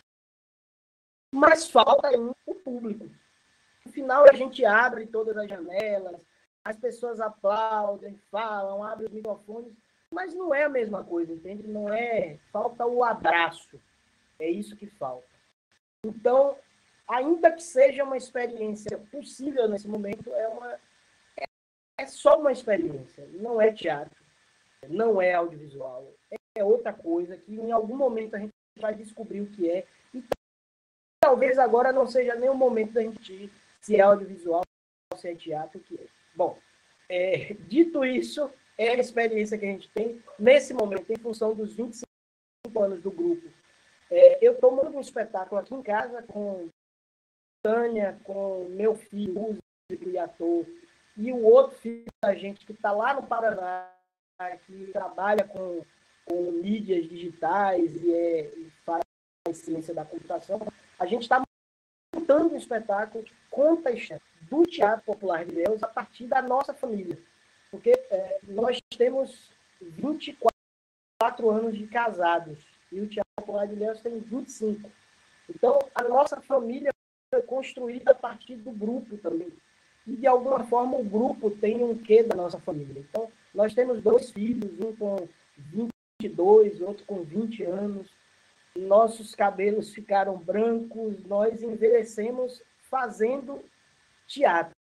Mas falta ainda o público. No final, a gente abre todas as janelas, as pessoas aplaudem, falam, abrem os microfones, mas não é a mesma coisa, entende? Não é... Falta o abraço. É isso que falta. Então, ainda que seja uma experiência possível nesse momento, é, uma, é, é só uma experiência. Não é teatro, não é audiovisual. É outra coisa que em algum momento a gente vai descobrir o que é. E talvez agora não seja nem o momento da gente ir se é audiovisual, se é teatro, o que é. Bom, é, dito isso, é a experiência que a gente tem nesse momento, em função dos vinte e cinco anos do grupo. É, eu estou montando um espetáculo aqui em casa com Tânia, com meu filho, músico e ator, e o outro filho da gente que está lá no Paraná, que trabalha com, com mídias digitais e, é, e faz ciência da computação. A gente está montando um espetáculo que conta a história do Teatro Popular de Ilhéus a partir da nossa família. Porque é, nós temos vinte e quatro anos de casados e o Teatro Popular de Ilhéus tem vinte e cinco. Então, a nossa família foi construída a partir do grupo também. E, de alguma forma, o grupo tem um quê da nossa família. Então, nós temos dois filhos, um com vinte e dois, outro com vinte anos. Nossos cabelos ficaram brancos, nós envelhecemos fazendo teatro.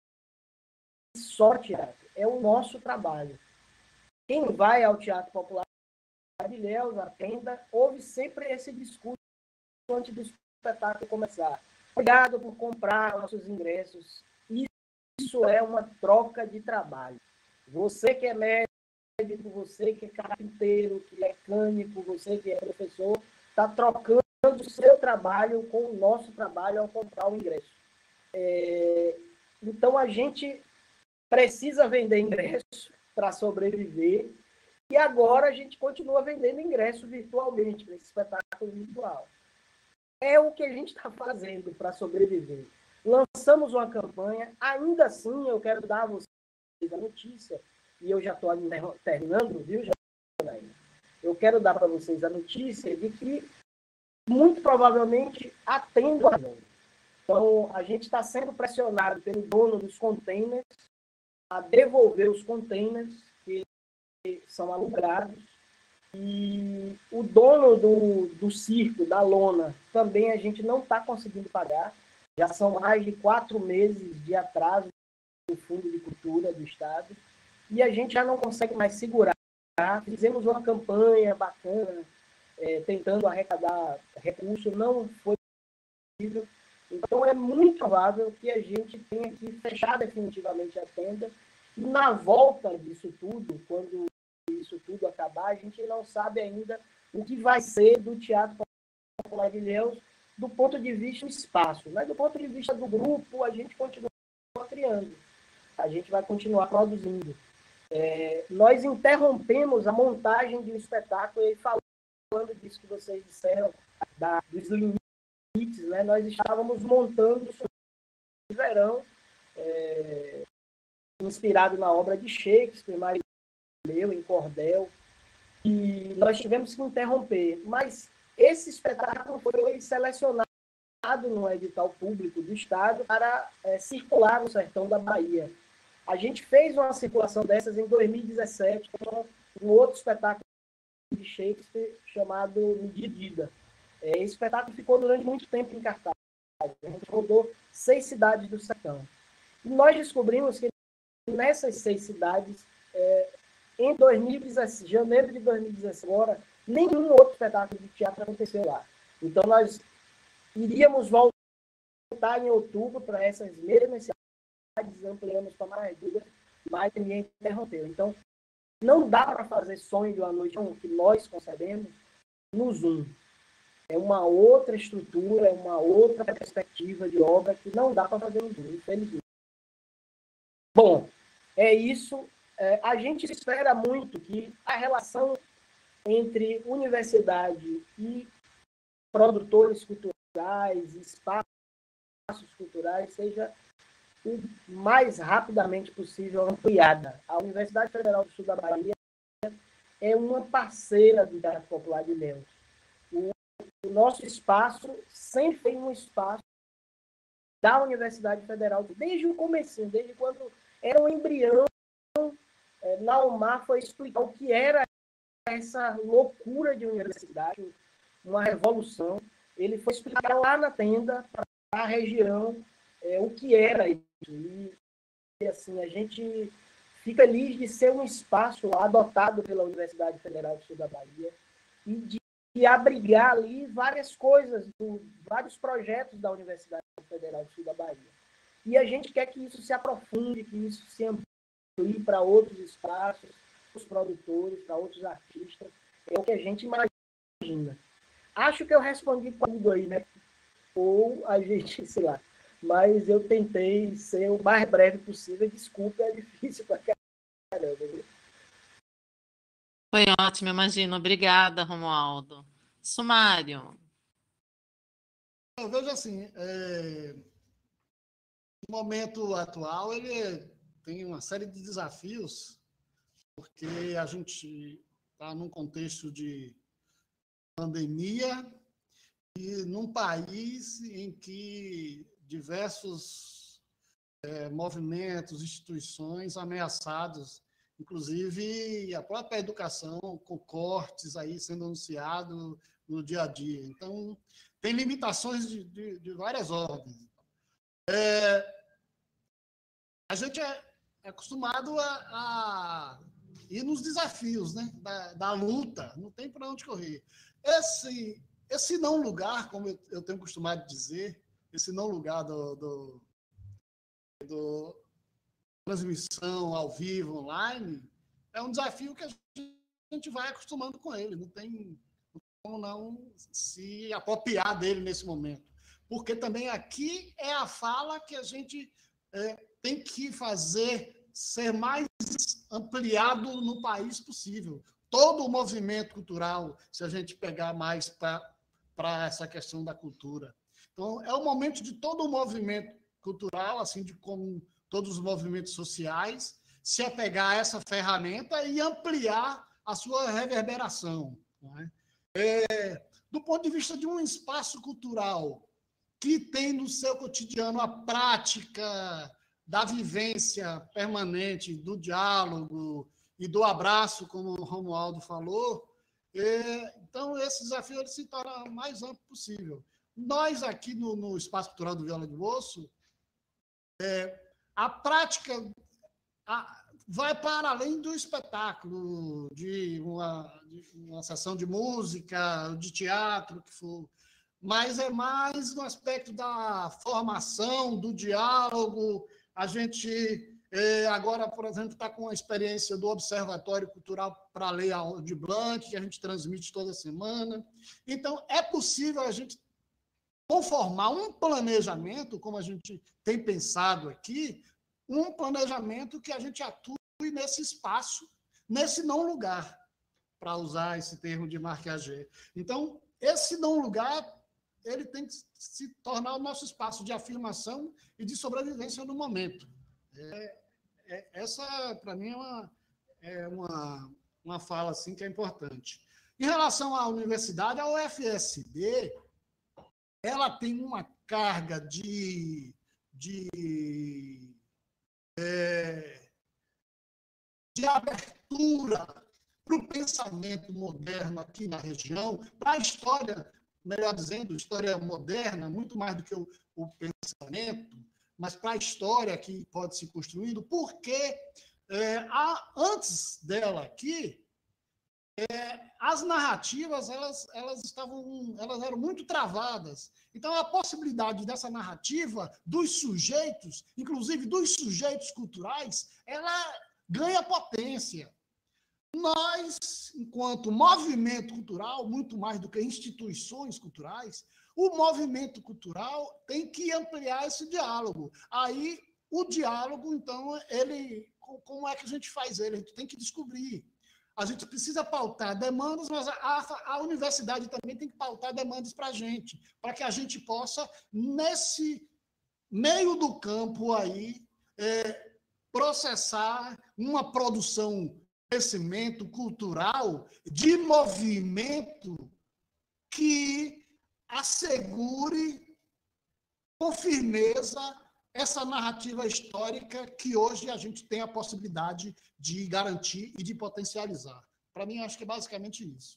Só teatro. É o nosso trabalho. Quem vai ao Teatro Popular de Ilhéus, a tenda, ouve sempre esse discurso antes do espetáculo começar. Obrigado por comprar nossos ingressos. Isso é uma troca de trabalho. Você que é médico, você que é carpinteiro, que é mecânico, você que é professor, está trocando o seu trabalho com o nosso trabalho ao comprar o ingresso. É, então, a gente precisa vender ingresso para sobreviver e agora a gente continua vendendo ingresso virtualmente, nesse espetáculo virtual. É o que a gente está fazendo para sobreviver. Lançamos uma campanha, ainda assim eu quero dar a vocês a notícia, e eu já estou terminando, viu, Janaína? Eu quero dar para vocês a notícia de que, muito provavelmente, a tenda. Então, a gente está sendo pressionado pelo dono dos containers a devolver os containers que são alugados. E o dono do, do circo, da lona, também a gente não está conseguindo pagar. Já são mais de quatro meses de atraso do Fundo de Cultura do Estado. E a gente já não consegue mais segurar. Fizemos uma campanha bacana, é, tentando arrecadar recursos, não foi possível. Então, é muito provável que a gente tenha que fechar definitivamente a tenda. E na volta disso tudo, quando isso tudo acabar, a gente não sabe ainda o que vai ser do Teatro Popular de Ilhéus do ponto de vista do espaço. Mas do ponto de vista do grupo, a gente continua criando. A gente vai continuar produzindo. É, nós interrompemos a montagem de um espetáculo, e falando disso que vocês disseram, da, dos limites, né? Nós estávamos montando no verão, é, inspirado na obra de Shakespeare, Marileu, em cordel, e nós tivemos que interromper. Mas esse espetáculo foi selecionado no edital público do Estado para é, circular no sertão da Bahia. A gente fez uma circulação dessas em dois mil e dezessete com um outro espetáculo de Shakespeare chamado Medida. É, esse espetáculo ficou durante muito tempo em cartaz. A gente rodou seis cidades do sertão. E nós descobrimos que nessas seis cidades, é, em dois mil e dezessete, janeiro de dois mil e dezessete, agora, nenhum outro espetáculo de teatro aconteceu lá. Então, nós iríamos voltar em outubro para essas mesmas cidades, ampliamos para mais duas, mas ninguém interrompeu. Então, não dá para fazer Sonho de uma Noite que nós concebemos no Zoom. É uma outra estrutura, é uma outra perspectiva de obra que não dá para fazer no Zoom, infelizmente. Bom, é isso. É, a gente espera muito que a relação entre universidade e produtores culturais, espaços culturais, seja o mais rapidamente possível ampliada. A Universidade Federal do Sul da Bahia é uma parceira do Teatro Popular de Ilhéus. O, o nosso espaço sempre foi um espaço da Universidade Federal, desde o começo, desde quando era um embrião. É, Naumar foi explicar o que era essa loucura de universidade, uma revolução. Ele foi explicar lá na tenda, para a região, é, o que era isso. E, assim, a gente fica feliz de ser um espaço adotado pela Universidade Federal do Sul da Bahia e de, de abrigar ali várias coisas, do, vários projetos da Universidade Federal do Sul da Bahia. E a gente quer que isso se aprofunde, que isso se amplie para outros espaços, para os produtores, para outros artistas. É o que a gente imagina. Acho que eu respondi tudo aí, né? Ou a gente, sei lá. Mas eu tentei ser o mais breve possível. Desculpa, é difícil para caramba. Foi ótimo, imagino. Obrigada, Romualdo. Sumário. Eu vejo assim, é... o momento atual ele tem uma série de desafios, porque a gente está num contexto de pandemia e num país em que diversos é, movimentos, instituições ameaçados, inclusive a própria educação, com cortes aí sendo anunciado no dia a dia. Então, tem limitações de, de, de várias ordens. É, a gente é, é acostumado a, a ir nos desafios, né? da, da luta, não tem para onde correr. Esse, esse não lugar, como eu, eu tenho costumado dizer, esse não lugar do, do, do transmissão ao vivo, online, é um desafio que a gente vai acostumando com ele, não tem como não se apropriar dele nesse momento. Porque também aqui é a fala que a gente é, tem que fazer ser mais ampliado no país possível. Todo o movimento cultural, se a gente pegar mais para essa questão da cultura. Então, é o momento de todo o movimento cultural, assim de como todos os movimentos sociais, se apegar a essa ferramenta e ampliar a sua reverberação. Não é? É, do ponto de vista de um espaço cultural que tem no seu cotidiano a prática da vivência permanente, do diálogo e do abraço, como o Romualdo falou, é, então esse desafio ele se torna o mais amplo possível. Nós aqui no, no Espaço Cultural do Viola de Osso, é, a prática a, vai para além do espetáculo, de uma, de uma sessão de música, de teatro, que for, mas é mais no aspecto da formação, do diálogo. A gente é, agora, por exemplo, está com a experiência do Observatório Cultural para a Lei Aldir Blanc, que a gente transmite toda semana. Então, é possível a gente conformar um planejamento, como a gente tem pensado aqui, um planejamento que a gente atue nesse espaço, nesse não lugar, para usar esse termo de Marquet. Então, esse não lugar, ele tem que se tornar o nosso espaço de afirmação e de sobrevivência no momento. É, é, essa, para mim, é uma, é uma, uma fala assim, que é importante. Em relação à universidade, a U F S B, ela tem uma carga de, de, é, de abertura para o pensamento moderno aqui na região, para a história, melhor dizendo, história moderna, muito mais do que o, o pensamento, mas para a história que pode se construindo, porque é, a, antes dela aqui, é, as narrativas elas, elas estavam, elas eram muito travadas. Então, a possibilidade dessa narrativa dos sujeitos, inclusive dos sujeitos culturais, ela ganha potência. Nós, enquanto movimento cultural, muito mais do que instituições culturais, o movimento cultural tem que ampliar esse diálogo. Aí, o diálogo, então, ele, como é que a gente faz ele? A gente tem que descobrir. A gente precisa pautar demandas, mas a, a universidade também tem que pautar demandas para a gente, para que a gente possa, nesse meio do campo aí, é, processar uma produção, crescimento cultural de movimento que assegure com firmeza essa narrativa histórica que hoje a gente tem a possibilidade de garantir e de potencializar. Para mim, acho que é basicamente isso.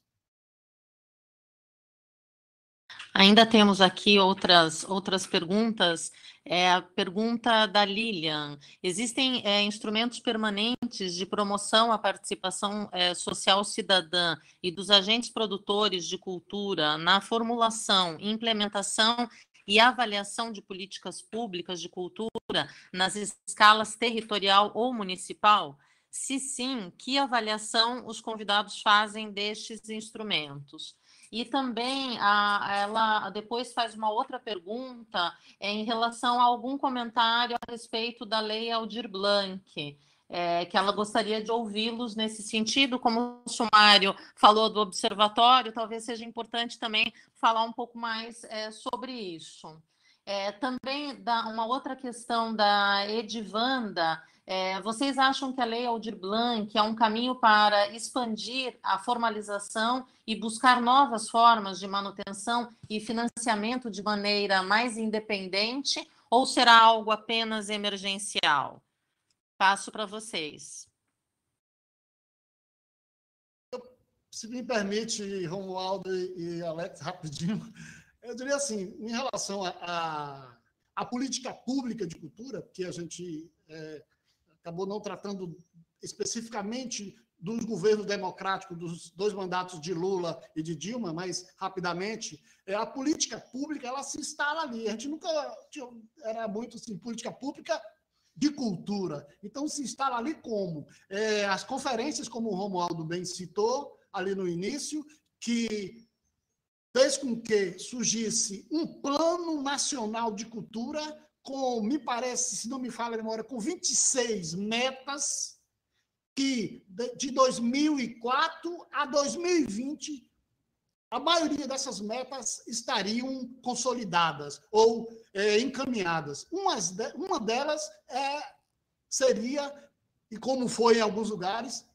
Ainda temos aqui outras, outras perguntas. É a pergunta da Lilian. Existem é, instrumentos permanentes de promoção à participação é, social cidadã e dos agentes produtores de cultura na formulação, implementação e avaliação de políticas públicas de cultura nas escalas territorial ou municipal? Se sim, que avaliação os convidados fazem destes instrumentos? E também a, ela depois faz uma outra pergunta é, em relação a algum comentário a respeito da Lei Aldir Blanc, é, que ela gostaria de ouvi-los nesse sentido. Como o Sumário falou do observatório, talvez seja importante também falar um pouco mais é, sobre isso. É, também da, uma outra questão da Edivanda. É, vocês acham que a Lei Aldir Blanc é um caminho para expandir a formalização e buscar novas formas de manutenção e financiamento de maneira mais independente, ou será algo apenas emergencial? Passo para vocês. Se me permite, Romualdo e Alex, rapidinho, eu diria assim, em relação à política pública de cultura, que a gente é, acabou não tratando especificamente dos governos democráticos, dos dois mandatos de Lula e de Dilma, mas rapidamente, a política pública ela se instala ali. A gente nunca tinha, era muito assim, política pública de cultura. Então, se instala ali como? É, as conferências, como o Romualdo bem citou, ali no início, que fez com que surgisse um plano nacional de cultura com, me parece, se não me falha a memória, com vinte e seis metas que, de dois mil e quatro a dois mil e vinte, a maioria dessas metas estariam consolidadas ou é, encaminhadas. Umas de, uma delas é, seria, e como foi em alguns lugares,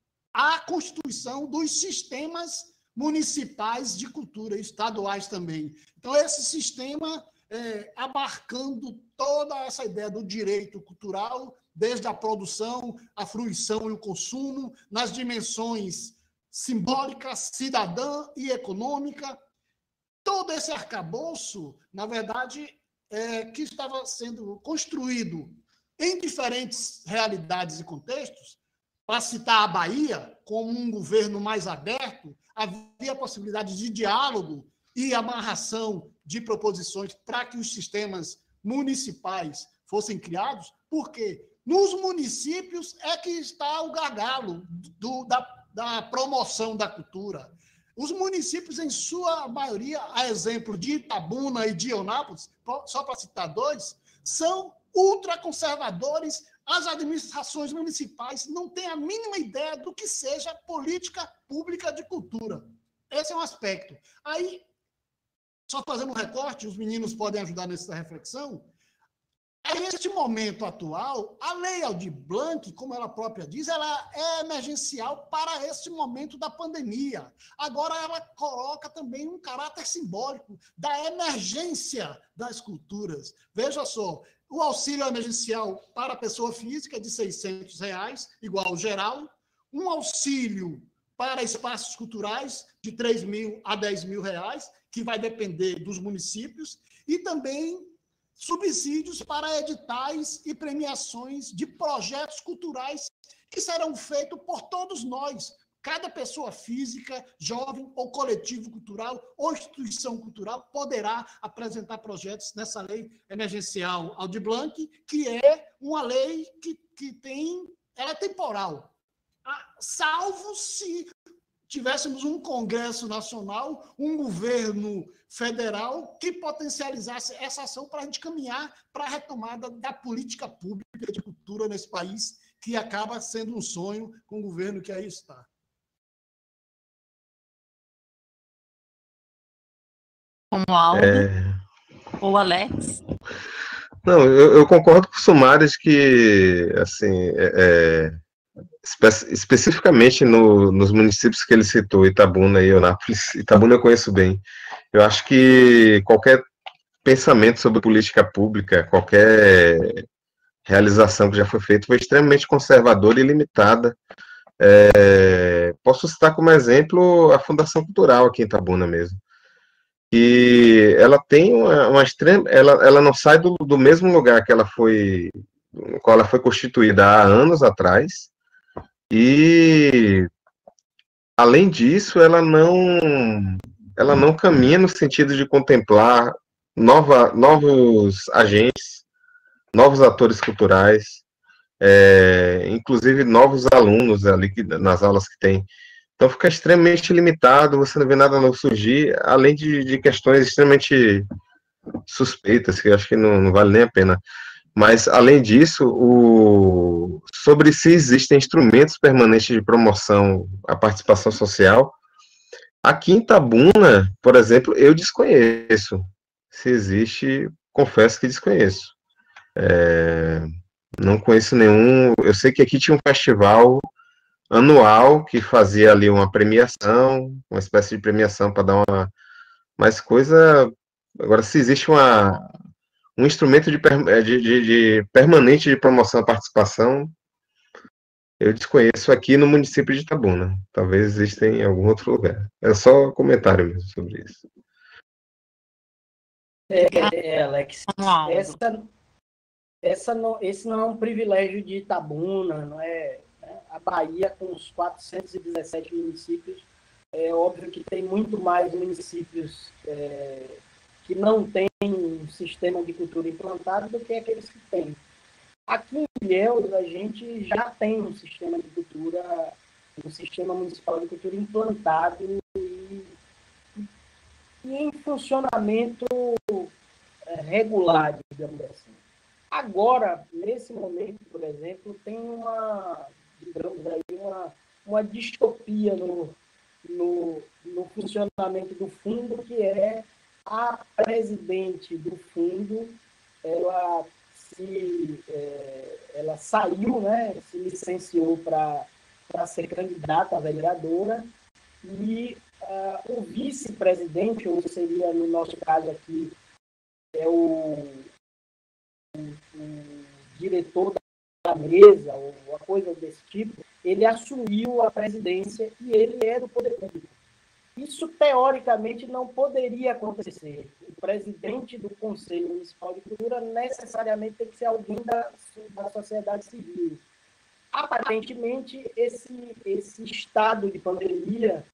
a constituição dos sistemas municipais de cultura, estaduais também. Então, esse sistema é, abarcando toda essa ideia do direito cultural, desde a produção, a fruição e o consumo, nas dimensões simbólica, cidadã e econômica. Todo esse arcabouço, na verdade, é, que estava sendo construído em diferentes realidades e contextos. Para citar a Bahia, como um governo mais aberto, havia a possibilidade de diálogo e amarração de proposições para que os sistemas municipais fossem criados, porque nos municípios é que está o gargalo do, da, da promoção da cultura. Os municípios, em sua maioria, a exemplo de Itabuna e de Eunápolis, só para citar dois, são ultraconservadores. As administrações municipais não têm a mínima ideia do que seja política pública de cultura. Esse é um aspecto. Aí, só fazendo um recorte, os meninos podem ajudar nessa reflexão, Neste momento atual, a Lei Aldir Blanc, como ela própria diz, ela é emergencial para esse momento da pandemia. Agora, ela coloca também um caráter simbólico da emergência das culturas. Veja só, o auxílio emergencial para a pessoa física é de seiscentos reais, igual ao geral. Um auxílio para espaços culturais de três mil a dez mil reais, que vai depender dos municípios. E também subsídios para editais e premiações de projetos culturais que serão feitos por todos nós. Cada pessoa física, jovem ou coletivo cultural ou instituição cultural poderá apresentar projetos nessa lei emergencial Aldir Blanc, que é uma lei que, que tem, ela é temporal, salvo se tivéssemos um Congresso Nacional, um governo federal que potencializasse essa ação para a gente caminhar para a retomada da política pública de cultura nesse país, que acaba sendo um sonho com o governo que aí está. Como Aldo É... ou Alex? Não, eu, eu concordo com o Sumares que, assim, é, é, espe- especificamente no, nos municípios que ele citou, Itabuna e Eunápolis, Itabuna eu conheço bem. Eu acho que qualquer pensamento sobre política pública, qualquer realização que já foi feita foi extremamente conservadora e limitada. É, posso citar como exemplo a Fundação Cultural aqui em Itabuna mesmo. E ela tem uma, uma extrema, ela, ela não sai do, do mesmo lugar que ela foi, no qual ela foi constituída há anos atrás, e além disso, ela não, ela não caminha no sentido de contemplar nova, novos agentes, novos atores culturais, é, inclusive novos alunos ali que, nas aulas que tem. Então fica extremamente limitado, você não vê nada novo surgir, além de, de questões extremamente suspeitas, que eu acho que não, não vale nem a pena. Mas, além disso, o... sobre se existem instrumentos permanentes de promoção à participação social, aqui em Itabuna, por exemplo, eu desconheço. Se existe, confesso que desconheço. É... Não conheço nenhum. Eu sei que aqui tinha um festival anual que fazia ali uma premiação, uma espécie de premiação para dar uma mais coisa. Agora, se existe uma, um instrumento de, de, de, de permanente de promoção à participação, eu desconheço aqui no município de Itabuna. Talvez exista em algum outro lugar. É só um comentário mesmo sobre isso. É, é, Alex, essa, essa não, esse não é um privilégio de Itabuna, não é? A Bahia, com os quatrocentos e dezessete municípios, é óbvio que tem muito mais municípios é, que não têm um sistema de cultura implantado do que aqueles que têm. Aqui em Ilhéus, a gente já tem um sistema de cultura, um sistema municipal de cultura implantado e, e em funcionamento é, regular, digamos assim. Agora, nesse momento, por exemplo, tem uma, digamos aí, uma, uma distopia no, no, no funcionamento do fundo, que é a presidente do fundo, ela, se, é, ela saiu, né, se licenciou para ser candidata a vereadora, e uh, o vice-presidente, ou seria, no nosso caso aqui, é o, o, o diretor da mesa, ou uma coisa desse tipo, ele assumiu a presidência e ele é do poder público. Isso, teoricamente, não poderia acontecer. O presidente do Conselho Municipal de Cultura necessariamente tem que ser alguém da, da sociedade civil. Aparentemente, esse, esse estado de pandemia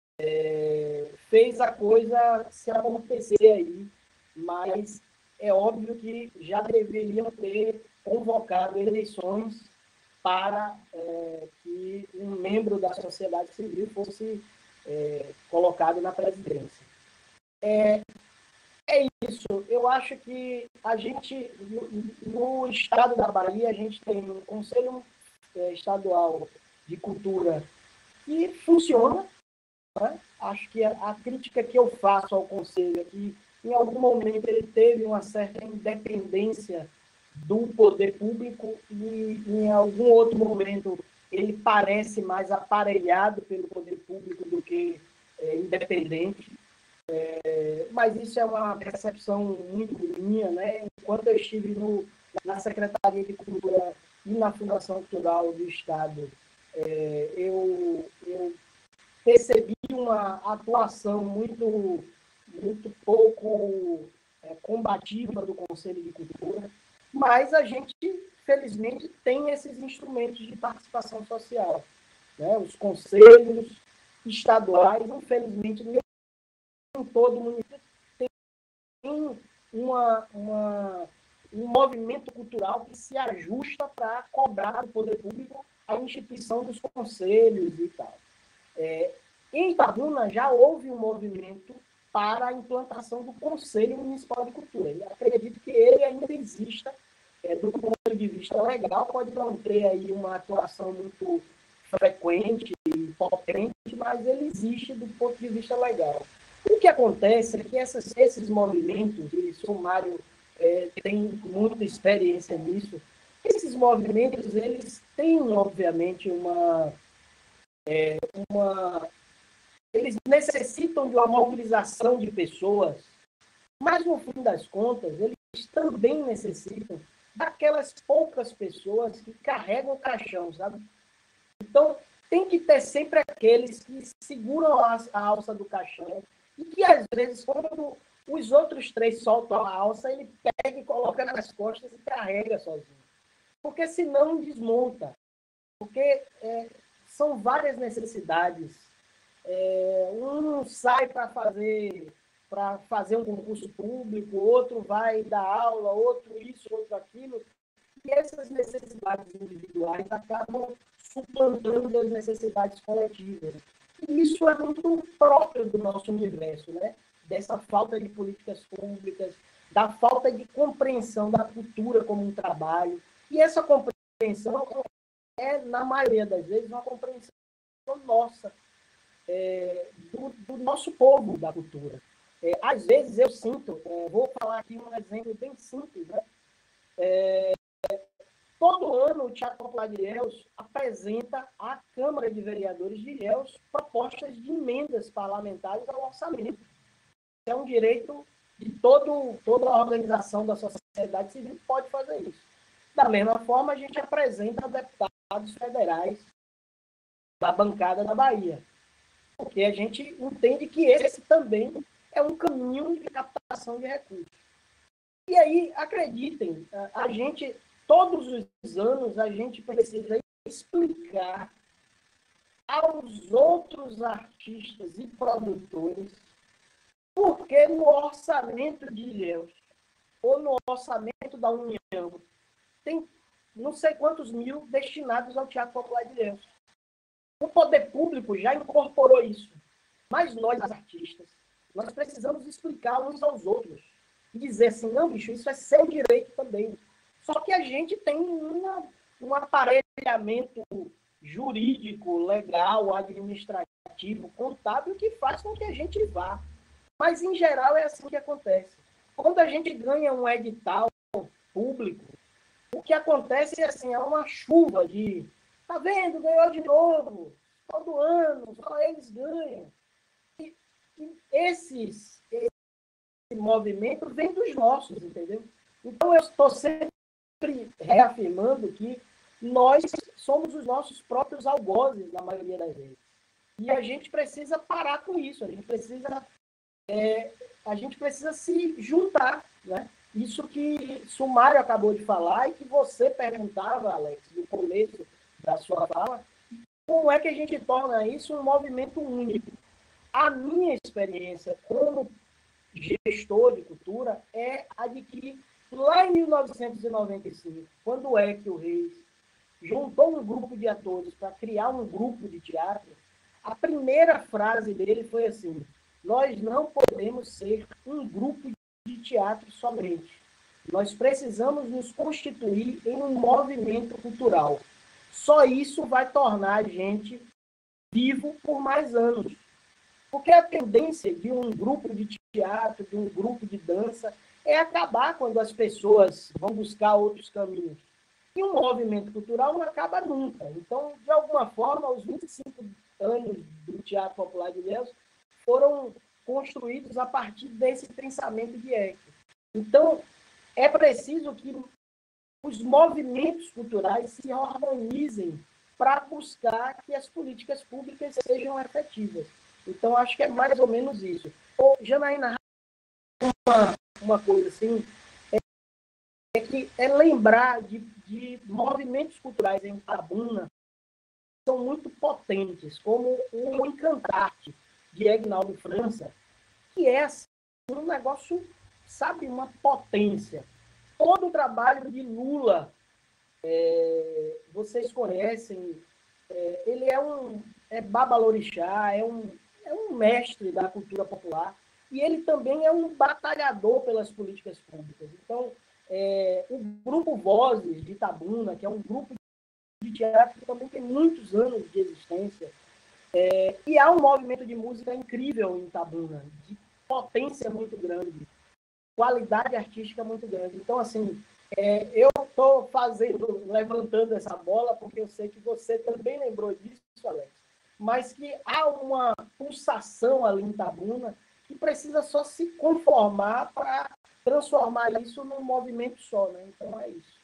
é, fez a coisa se acontecer aí, mas é óbvio que já deveriam ter convocado eleições para é, que um membro da sociedade civil fosse é, colocado na presidência. É, é isso. Eu acho que a gente, no, no estado da Bahia, a gente tem um Conselho é, Estadual de Cultura que funciona. Né? Acho que a, a crítica que eu faço ao Conselho é que, em algum momento, ele teve uma certa independência do poder público e, em algum outro momento, ele parece mais aparelhado pelo poder público do que é, independente. É, mas isso é uma percepção muito minha, né? Enquanto eu estive no, na Secretaria de Cultura e na Fundação Cultural do Estado, é, eu, eu percebi uma atuação muito, muito pouco é, combativa do Conselho de Cultura, mas a gente, felizmente, tem esses instrumentos de participação social, né? Os conselhos estaduais, infelizmente, em todo o município tem uma, uma, um movimento cultural que se ajusta para cobrar do poder público a instituição dos conselhos e tal. É, em Itabuna já houve um movimento para a implantação do Conselho Municipal de Cultura. Eu acredito que ele ainda exista, é, do ponto de vista legal, pode não ter aí uma atuação muito frequente e potente, mas ele existe do ponto de vista legal. O que acontece é que essas, esses movimentos, e o Mário é, tem muita experiência nisso, esses movimentos, eles têm, obviamente, uma, é, uma... Eles necessitam de uma mobilização de pessoas, mas, no fim das contas, eles também necessitam daquelas poucas pessoas que carregam o caixão, sabe? Então, tem que ter sempre aqueles que seguram a, a alça do caixão, e que, às vezes, quando os outros três soltam a alça, ele pega e coloca nas costas e carrega sozinho. Porque senão desmonta. Porque é, são várias necessidades. É, um sai para fazer, para fazer um concurso público, outro vai dar aula, outro isso, outro aquilo. E essas necessidades individuais acabam suplantando as necessidades coletivas. E isso é muito próprio do nosso universo, né? Dessa falta de políticas públicas, da falta de compreensão da cultura como um trabalho. E essa compreensão é, na maioria das vezes, uma compreensão nossa, é, do, do nosso povo da cultura. É, às vezes eu sinto, é, vou falar aqui um exemplo bem simples, né? É, Todo ano, o Teatro Popular de Ilhéus apresenta à Câmara de Vereadores de Ilhéus propostas de emendas parlamentares ao orçamento. É um direito de todo, toda a organização da sociedade civil que pode fazer isso. Da mesma forma, a gente apresenta deputados federais da bancada da Bahia, porque a gente entende que esse também é um caminho de captação de recursos. E aí, acreditem, a gente... Todos os anos a gente precisa explicar aos outros artistas e produtores por que no orçamento de Ilhéus ou no orçamento da União tem não sei quantos mil destinados ao Teatro Popular de Ilhéus. O poder público já incorporou isso, mas nós, as artistas, nós precisamos explicar uns aos outros e dizer assim, não, bicho, isso é seu direito também. Só que a gente tem uma, um aparelhamento jurídico, legal, administrativo, contábil, que faz com que a gente vá. Mas, em geral, é assim que acontece. Quando a gente ganha um edital público, o que acontece é assim, é uma chuva de... Tá vendo? Ganhou de novo. Todo ano, só eles ganham. E, e esses, esse movimento vem dos nossos, entendeu? Então, eu estou sempre reafirmando que nós somos os nossos próprios algozes, na maioria das vezes. E a gente precisa parar com isso, a gente precisa, é, a gente precisa se juntar, né? Isso que o Mário acabou de falar e que você perguntava, Alex, no começo da sua fala, como é que a gente torna isso um movimento único? A minha experiência como gestor de cultura é a de que lá em mil novecentos e noventa e cinco, quando o Equio Reis juntou um grupo de atores para criar um grupo de teatro, a primeira frase dele foi assim, nós não podemos ser um grupo de teatro somente. Nós precisamos nos constituir em um movimento cultural. Só isso vai tornar a gente vivo por mais anos. Porque a tendência de um grupo de teatro, de um grupo de dança, é acabar quando as pessoas vão buscar outros caminhos. E um movimento cultural não acaba nunca. Então, de alguma forma, os vinte e cinco anos do Teatro Popular de Ilhéus foram construídos a partir desse pensamento de Eck. Então, é preciso que os movimentos culturais se organizem para buscar que as políticas públicas sejam efetivas. Então, acho que é mais ou menos isso. Ô, Janaína, uma, uma coisa assim, é, é que é lembrar de, de movimentos culturais em Itabuna que são muito potentes, como o Encantarte, de Aguinaldo França, que é assim, um negócio, sabe, uma potência. Todo o trabalho de Lula, é, vocês conhecem, é, ele é um é babalorixá, é um, é um mestre da cultura popular, e ele também é um batalhador pelas políticas públicas. Então, é, o Grupo Vozes de Itabuna, que é um grupo de teatro que também tem muitos anos de existência, é, e há um movimento de música incrível em Itabuna, de potência muito grande, qualidade artística muito grande. Então, assim, é, eu estou fazendo, levantando essa bola, porque eu sei que você também lembrou disso, Alex, mas que há uma pulsação ali em Itabuna que precisa só se conformar para transformar isso num movimento só, né? Então, é isso.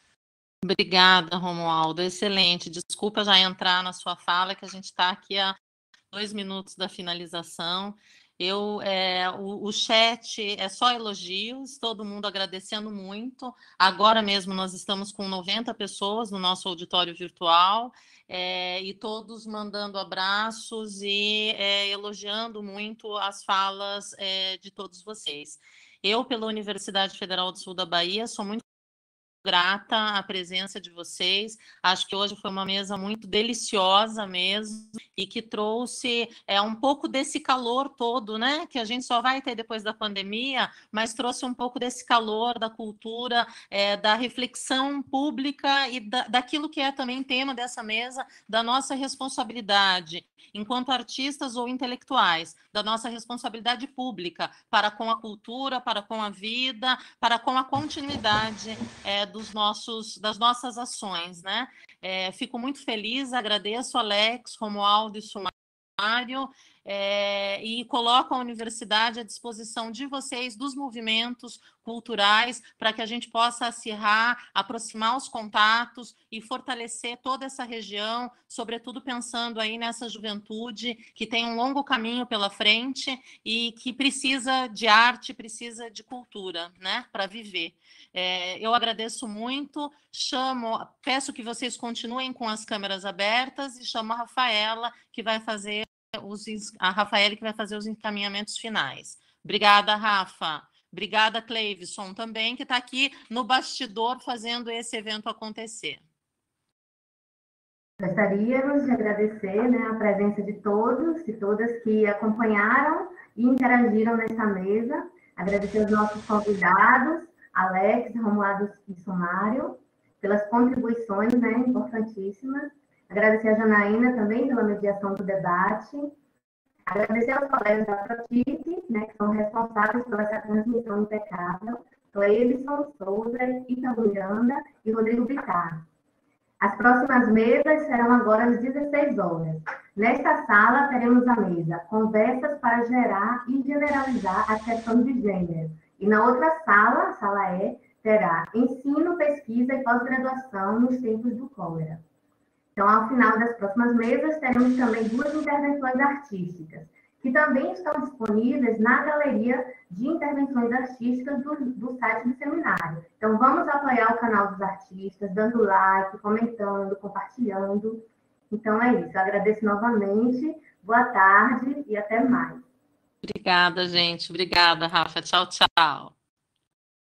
Obrigada, Romualdo. Excelente. Desculpa já entrar na sua fala, que a gente está aqui há dois minutos da finalização. Eu, é, o, o chat é só elogios, todo mundo agradecendo muito. Agora mesmo nós estamos com noventa pessoas no nosso auditório virtual, é, e todos mandando abraços e é, elogiando muito as falas é, de todos vocês. Eu, pela Universidade Federal do Sul da Bahia, sou muito grata à presença de vocês. Acho que hoje foi uma mesa muito deliciosa mesmo e que trouxe é, um pouco desse calor todo, né? Que a gente só vai ter depois da pandemia, mas trouxe um pouco desse calor da cultura, é, da reflexão pública e da, daquilo que é também tema dessa mesa, da nossa responsabilidade enquanto artistas ou intelectuais, da nossa responsabilidade pública para com a cultura, para com a vida, para com a continuidade é, dos nossos, das nossas ações, né? É, fico muito feliz, agradeço Alex, Romualdo e Sumário, é, e coloco a universidade à disposição de vocês, dos movimentos culturais, para que a gente possa acirrar, aproximar os contatos e fortalecer toda essa região, sobretudo pensando aí nessa juventude que tem um longo caminho pela frente e que precisa de arte, precisa de cultura, né, para viver. É, eu agradeço muito, chamo, peço que vocês continuem com as câmeras abertas e chamo a Rafaela, que vai fazer os, a Rafaela, que vai fazer os encaminhamentos finais. Obrigada, Rafa. Obrigada, Cleivson, também, que está aqui no bastidor fazendo esse evento acontecer. Gostaríamos de agradecer, né, a presença de todos e todas que acompanharam e interagiram nessa mesa. Agradecer aos nossos convidados, Alex, Romualdo e Sumário, pelas contribuições, né, importantíssimas. Agradecer a Janaína também pela mediação do debate. Agradecer aos colegas da Protite, né, que são responsáveis pela essa transmissão impecável, Cleivson, Souza, Ítalo Miranda e Rodrigo Bittar. As próximas mesas serão agora às dezesseis horas. Nesta sala, teremos a mesa Conversas para gerar e generalizar a questão de gênero. E na outra sala, a sala E, terá Ensino, Pesquisa e Pós-Graduação nos Tempos do Cólera. Então, ao final das próximas mesas, teremos também duas intervenções artísticas, que também estão disponíveis na galeria de intervenções artísticas do, do site do seminário. Então, vamos apoiar o canal dos artistas, dando like, comentando, compartilhando. Então, é isso. Eu agradeço novamente. Boa tarde e até mais. Obrigada, gente. Obrigada, Rafa. Tchau, tchau.